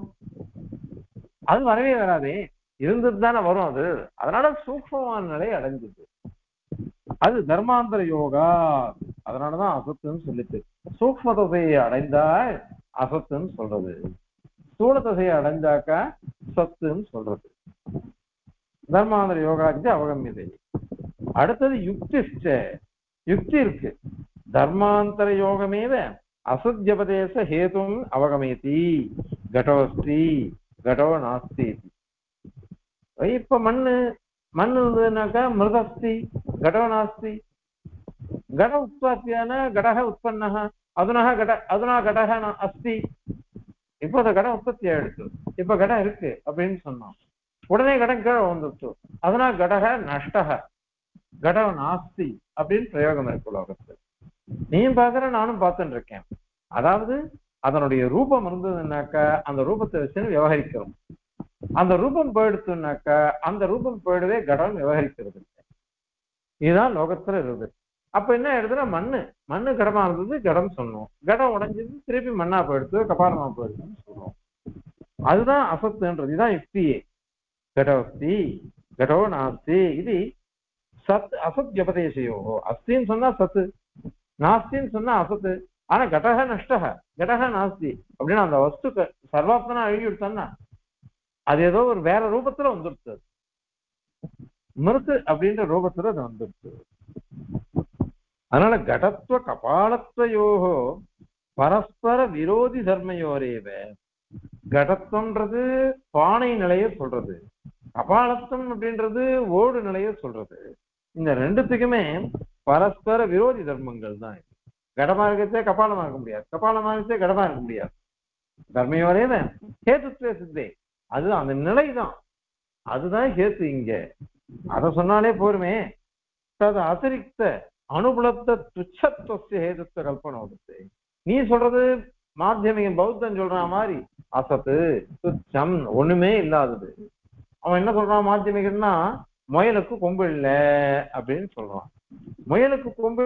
அது வரவே வராதே, இருந்தது தானே வரும் அது. அதனால சூக்ஷ்மமான நிலை அடைஞ்சது, அது தர்மாந்தர யோகா. அதனாலதான் அசத்துன்னு சொல்லிட்டு, சூக்ஷ்ம தசையை அடைந்தால் அசத்துன்னு சொல்றது, ஸ்தூல தசையை அடைஞ்சாக்கா சத்துன்னு சொல்றது. தர்மாந்தர யோகாச்சி அவகமியதை. அடுத்தது யுக்திஷ்ட, யுக்தி இருக்கு. தர்மாந்தர யோகமேவ அசத்யபதேச ஹேதும் அவகமேதி கடோஸ்தி கடோ நாஸ்தி. இப்ப மண்ணு மண்ணு இருந்ததுனாக்கா மிருதஸ்தி கடோ நாஸ்தி. கட உற்பத்தியான கடக உற்பன்னக அதுனா கட அதுனா கடக அஸ்தி. இப்போ அந்த கடம் உற்பத்தி ஆயிடுச்சு, இப்ப கடம் இருக்கு அப்படின்னு சொன்னோம், உடனே கடம் கீழே வந்துச்சு, அதனா கடக நஷ்டக கடம் நாஸ்தி அப்படின்னு பிரயோகம் இருக்கு உலகத்துல. நீயும் பாக்குற நானும் பார்த்துட்டு இருக்கேன். அதாவது அதனுடைய ரூபம் இருந்ததுன்னாக்கா அந்த ரூபத்தை வச்சுன்னு விவகரிக்கிறோம். அந்த ரூபம் போயிடுச்சுன்னாக்கா அந்த ரூபம் போயிடவே கடம் விவகரிக்கிறது இல்லை. இதுதான் லோகத்துல இருக்குது. அப்ப என்ன ஆயிடுதுன்னா மண்ணு மண்ணு கடமா இருந்தது கடம் சொன்னோம், கடம் உடைஞ்சது திருப்பி மண்ணா போயிடுச்சு கபாலமா போயிடுச்சுன்னு சொல்றோம். அதுதான் அசத்துன்றது, இதுதான் யுக்தியே. கடோஸ்தி கடோ நாஸ்தி இது சத் அசத் ஜபதேசையோ. அஸ்தின்னு சொன்னா சத்து, நாஸ்தின்னு சொன்னா அசத்து. ஆனா கடக நஷ்டக கடக நாஸ்தி அப்படின்னா அந்த வஸ்து சர்வாத்மனா அழுகி விடுத்தான்னா அது ஏதோ ஒரு வேற ரூபத்துல வந்துடுச்சு, மிருத்து அப்படின்ற ரூபத்துல அது வந்துடுச்சு. அதனால கடத்துவ கபாலத்வயோகோ பரஸ்பர விரோதி தர்மயோரேவ. கடத்துவம்ன்றது பானை நிலைய சொல்றது, கபாலத்துவம் அப்படின்றது ஓடு நிலைய சொல்றது. இந்த ரெண்டுத்துக்குமே பரஸ்பர விரோதி தர்மங்கள் தான். கடமா இருக்கச்சே கபாலமா இருக்க முடியாது, கபாலமா இருக்கச்சே கடமா இருக்க முடியாது. தர்மயோரேவ ஹேதுத்வே சித்தே. அது அந்த நிலைதான், அதுதான் ஹேத்து இங்க. அத சொன்னாலே போருமே. தது அதிரிக்த அனுபலத்த துச்சத்துவ ஹேதுத்த கல்பனை வருது. நீ சொல்றது மாத்தியமிகன் பௌத்தன் சொல்ற மாதிரி அசத்து துச்சம் ஒண்ணுமே இல்லாதது. அவன் என்ன சொல்றான் மாத்தியமிகன்னா, முயலுக்கு கொம்பு இல்லை அப்படின்னு சொல்றான். முயலுக்கு கொம்பு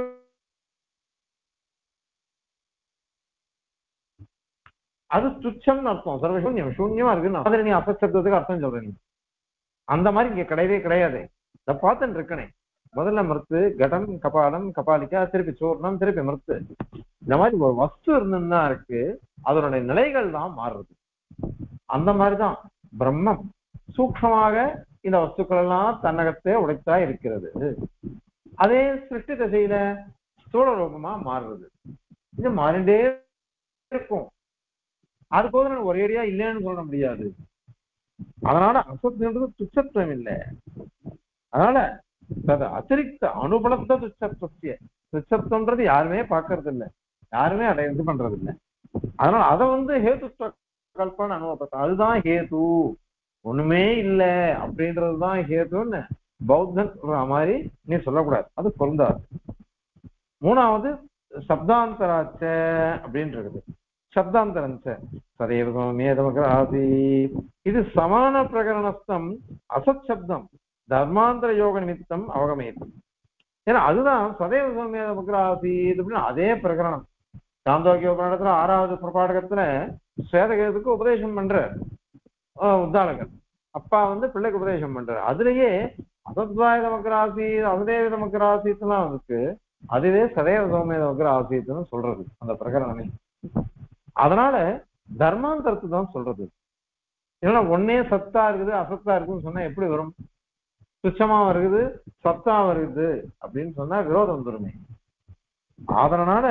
அது துச்சம்னு அர்த்தம். சர்வசூன்யம் சூன்யமா இருக்குன்னு அதுல நீ அசப்தத்துக்கு அர்த்தம் சொல்ற நீ. அந்த மாதிரி இங்க கிடையவே கிடையாது. இதை பார்த்துட்டு இருக்கனே, முதல்ல மிருத்து, கடம், கபாலம், கபாலிக்கா, திருப்பி சூர்ணம், திருப்பி மிருத்து. இந்த மாதிரி ஒரு வஸ்து இருந்துன்னா இருக்கு, அதனுடைய நிலைகள் தான் மாறுறது. அந்த மாதிரிதான் பிரம்மம் சூக்ஷமாக இந்த வஸ்துக்கள் எல்லாம் தன்னகத்தை உடைத்தா இருக்கிறது. அதே சிருஷ்டி திசையில ஸ்தூல ரூபமா மாறுறது. இது மாறிண்டே இருக்கும். அது போது ஒரேடியா இல்லைன்னு சொல்ல முடியாது. அதனால அசத்துன்றது துச்சத்துவம் இல்லை. அதனால அதிரிக்த அனுபலத்த துச்சத்துவ துச்சத்துவன்றது யாருமே பார்க்கறது இல்லை, யாருமே அதை இது பண்றது இல்லை. அதனால அதை ஹேதுத்துவ கல்பனை அனுபவத்தை, அதுதான் ஹேது, ஒண்ணுமே இல்லை அப்படின்றதுதான் ஹேதுன்னு பௌத்தன் சொல்ற மாதிரி நீ சொல்லக்கூடாது, அது பொருந்தாது. மூணாவது சப்தாந்தராச்ச அப்படின்னு இருக்குது. சப்தாந்தரஞ்ச சதேவமேதமகிராசி, இது சமான பிரகரணஸ்தம் அசத் சப்தம் தர்மாந்தர யோக நிமித்தம் அவகமேது. ஏன்னா அதுதான் சதேவ சமேதமகிராசி அப்படின்னு அதே பிரகரணம். சாந்தோக்கிய உபநிடத்துல 6வது பிரபாடகத்துல ஸ்வேதகேதுக்கு உபதேசம் பண்ற உத்தாலகர் அப்பா பிள்ளைக்கு உபதேசம் பண்ற. அதுலயே அசத்வாய நமக்கராசி அசதேவ நமக்கராசித்லாம் இருக்கு. அதுவே சதேவ சோமேத நமக்கராசித்னு சொல்றது அந்த பிரகரணமே. அதனால தர்மாந்தரத்து தான் சொல்றது. ஏன்னா ஒன்னே சத்தா இருக்குது அசத்தா இருக்குன்னு சொன்னா எப்படி வரும்? துச்சமா வருது சத்தா வருது அப்படின்னு சொன்னா விரோதம் வந்துருமே. அதனால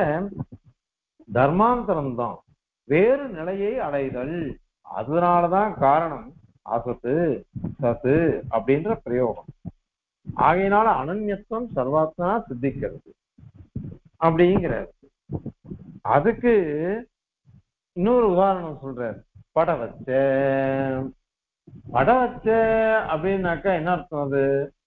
தர்மாந்தரம் தான் வேறு நிலையை அடைதல். அதனாலதான் காரணம் அசத்து சத்து அப்படின்ற பிரயோகம். ஆகையினால அனன்யத்துவம் சர்வாத்மா சித்திக்கிறது அப்படிங்கிறார். அதுக்கு இன்னொரு உதாரணம் சொல்றாரு. படவச்ச படவச்ச அப்படின்னாக்கா என்ன அர்த்தம்? அது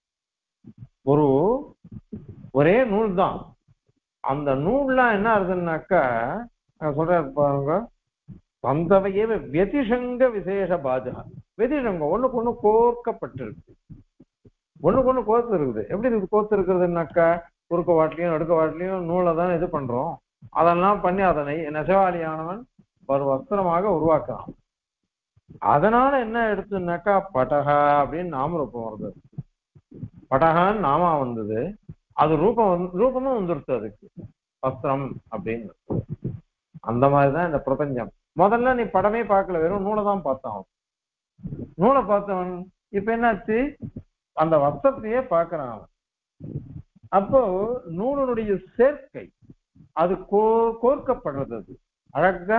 ஒரே நூல் தான். அந்த நூல்லாம் என்ன ஆகுதுன்னாக்கா சொல்றாரு பாருங்க, தந்தவையே வெதிசங்க விசேஷ பாஜகா. வெதிசங்கம் ஒண்ணுக்கு ஒண்ணு கோர்க்கப்பட்டிருக்கு, ஒண்ணுக்கு ஒண்ணு கோர்த்து இருக்குது. எப்படி இது கோர்த்து இருக்கிறதுனாக்கா, குறுக்க வாட்டிலையும் நடுக்க வாட்டிலையும் நூலை தான் இது பண்றோம். அதெல்லாம் பண்ணி அதனை நெசவாளியானவன் ஒரு வஸ்திரமாக உருவாக்கலாம். அதனால என்ன எடுத்துனாக்கா படகா அப்படின்னு நாமரூபம் வருது. படகான்னு நாமா வந்தது, அது ரூபமும் வந்துருச்சு அதுக்கு வஸ்திரம் அப்படின்னு. அந்த மாதிரிதான் இந்த பிரபஞ்சம். முதல்ல நீ படமே பார்க்கல, வெறும் நூலை தான் பார்த்தான். நூலை பார்த்தவன் இப்ப என்னாச்சு, அந்த வஸ்திரத்தையே பார்க்கிறான் அவன். அப்போ நூலனுடைய சேர்க்கை அது கோர்க்கப்படுறது. அது அழகா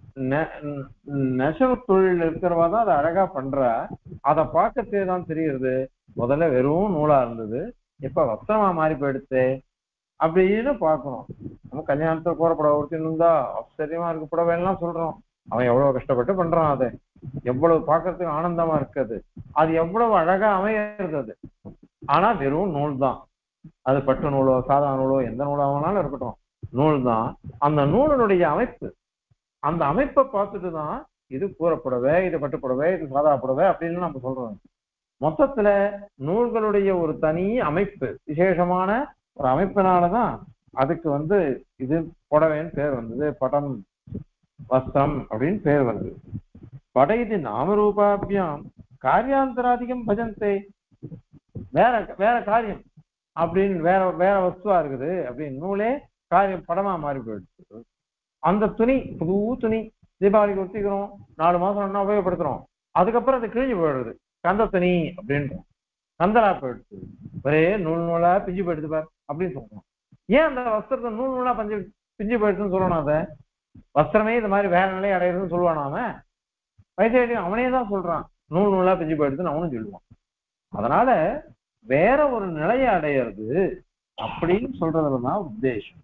நெசவு தொழில் இருக்கிறவா தான் அதை அழகா பண்றா. அதை பார்க்கத்தே தான் தெரியுது. முதல்ல வெறும் நூலா இருந்தது, இப்ப வஸ்திரமா மாறி போயிடுச்சு அப்படின்னு பார்க்கணும். நம்ம கல்யாணத்துல கூறப்பட ஒருத்தன் இருந்தா ஆச்சரியமா இருக்கு புடவைலாம் சொல்றோம். அவன் எவ்வளவு கஷ்டப்பட்டு பண்றான், அதை எவ்வளவு பார்க்கறதுக்கு ஆனந்தமா இருக்குது, அது எவ்வளவு அழகா அமையிறது. அது ஆனா வெறும் நூல் தான். அது பட்டு நூலோ சாதாரண நூலோ எந்த நூலாகனாலும் இருக்கட்டும், நூல் தான். அந்த நூலினுடைய அமைப்பு, அந்த அமைப்பை பார்த்துட்டு தான் இது கூறப்படவே, இது பட்டுப்படவே, இது சாதா புடவை அப்படின்னு நம்ம சொல்றோம். மொத்தத்துல நூல்களுடைய ஒரு தனி அமைப்பு, விசேஷமான ஒரு அமைப்பினாலதான் அதுக்கு இது புடவைன்னு பேர் வந்தது, படம் வஸ்திரம் அப்படின்னு பேர் வருது. பட இது நாமரூபாபியம் காரியாந்தராதிகம் பஜந்தே. வேற வேற காரியம் அப்படின்னு வேற வேற வஸ்துவா இருக்குது அப்படின்னு நூலே காரியம் படமா மாறி போயிடுச்சு. அந்த துணி புது துணி தீபாவளிக்கு ஒத்திக்கிறோம், 4 மாசம் உபயோகப்படுத்துறோம், அதுக்கப்புறம் அது கிழிஞ்சு போயிடுறது, கந்த துணி அப்படின்றோம், கந்தலா போயிடுச்சு, ஒரே நூல் நூலா பிஞ்சு போயிடுது பார் அப்படின்னு சொல்றோம். ஏன் அந்த வஸ்திரத்தை நூல் நூலா பிஞ்சு போயிடுச்சுன்னு சொல்லணும்? அதை வஸ்திரமே இந்த மாதிரி வேற நிலையை அடையிறதுன்னு சொல்லுவான். அவன் வயசாடி அவனே தான் சொல்றான் நூல் நூலா பிஞ்சு போயிடுதுன்னு அவனும் சொல்லுவான். அதனால வேற ஒரு நிலையை அடையிறது அப்படின்னு சொல்றதுலதான் உத்தேசம்.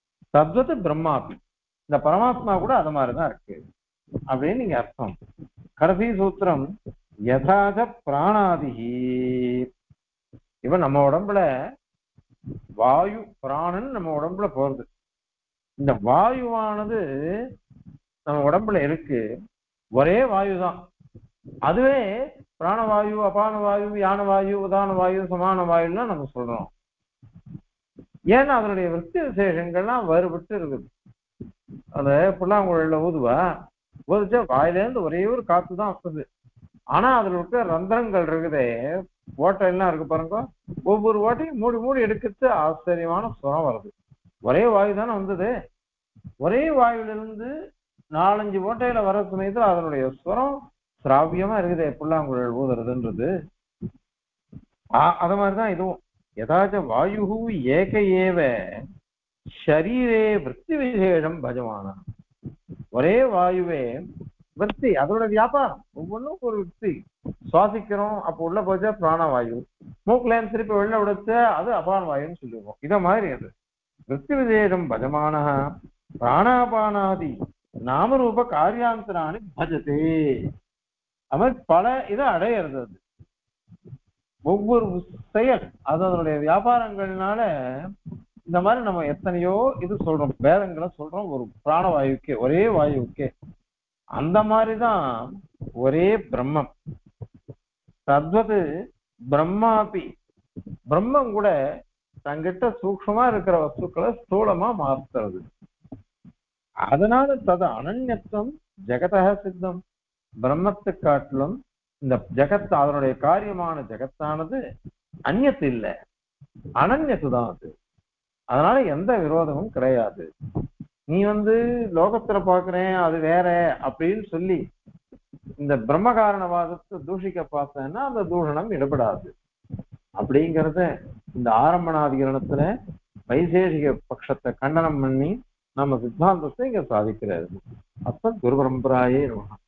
தத்வத் பிரம்மாபி, இந்த பரமாத்மா கூட அது மாதிரிதான் இருக்கு அப்படின்னு நீங்க அர்த்தம். கடைசி சூத்திரம் யதாஜ பிராணாதிகி. இவன் நம்ம உடம்புல வாயு பிராணன் நம்ம உடம்புல போறது. இந்த வாயுவானது நம்ம உடம்புல இருக்கு, ஒரே வாயு தான். அதுவே பிராணவாயு, அபான வாயு, யான வாயு, உதான வாயு, சமான வாயுலாம் நம்ம சொல்றோம். ஏன்னா அதனுடைய விருத்தி விசேஷங்கள்லாம் வேறுபட்டு இருக்குது. அந்த புல்லாங்குழல ஊதுச்சா வாயிலேருந்து ஒரே ஒரு காத்து தான் வந்தது. ஆனா அதுல இருக்க ரந்திரங்கள் இருக்குதே, ஓட்டை எல்லாம் இருக்கு பாருங்க, ஒவ்வொரு ஓட்டையும் மூடி மூடி எடுக்கிறது ஆச்சரியமான சுரம் வருது. ஒரே வாயு தானே வந்தது. ஒரே வாயுவிலிருந்து 4-5 ஓட்டையில வர சமயத்துல அதனுடைய சுரம் சிராவியமா இருக்குதே புல்லாங்குழல் ஊதுறதுன்றது. அது மாதிரிதான் இதுவும். யதாச்ச வாயு ஏக ஏவ ஷரீரே விருத்தி விசேஷம் பஜமான. ஒரே வாயுவே விற்பி, அதோட வியாபாரம் ஒவ்வொன்றும் ஒரு விற்பி. சுவாசிக்கிறோம், அப்போ உள்ள போச்சா பிராணவாயு, மூக்குல திருப்பி வெளில விடுச்ச அது அபான வாயுன்னு சொல்லுவோம். இத மாதிரி அது விற்பி விசேஷம் பஜமான பிராணாபானாதி நாமரூப காரியாந்தராணி பஜதே. அது பல இதை அடையிறது. அது ஒவ்வொரு செயல் அது அதனுடைய வியாபாரங்கள்னால இந்த மாதிரி நம்ம எத்தனையோ இது சொல்றோம், வேதங்களை சொல்றோம். ஒரு பிராணவாயுக்கே, ஒரே வாயுக்கே அந்த மாதிரிதான் ஒரே பிரம்மம். தத்வது பிரம்மாபி, பிரம்மம் கூட தங்கிட்ட சூக்ஷமா இருக்கிற வஸ்துக்களை ஸ்தூலமா மாற்றுறது. அதனால தது அனன்யத்துவம் ஜெகதக சித்தம். பிரம்மத்தை காட்டிலும் இந்த ஜெகத், அதனுடைய காரியமான ஜெகத்தானது அந்நியத்து இல்லை, அனன்யத்து தான் அது. அதனால எந்த விரோதமும் கிடையாது. நீ லோகத்துல பாக்குறேன் அது வேற அப்படின்னு சொல்லி இந்த பிரம்ம காரணவாதத்தை தூஷிக்க பார்த்தேன்னா அந்த தூஷணம் இடப்படாது. அப்படிங்கிறத இந்த ஆரம்பணாதிகரணத்துல வைசேஷிக பட்சத்தை கண்டனம் பண்ணி நம்ம சித்தாந்தத்தை இங்க சாதிக்கிறாரு. அப்ப குரு பரம்பராயே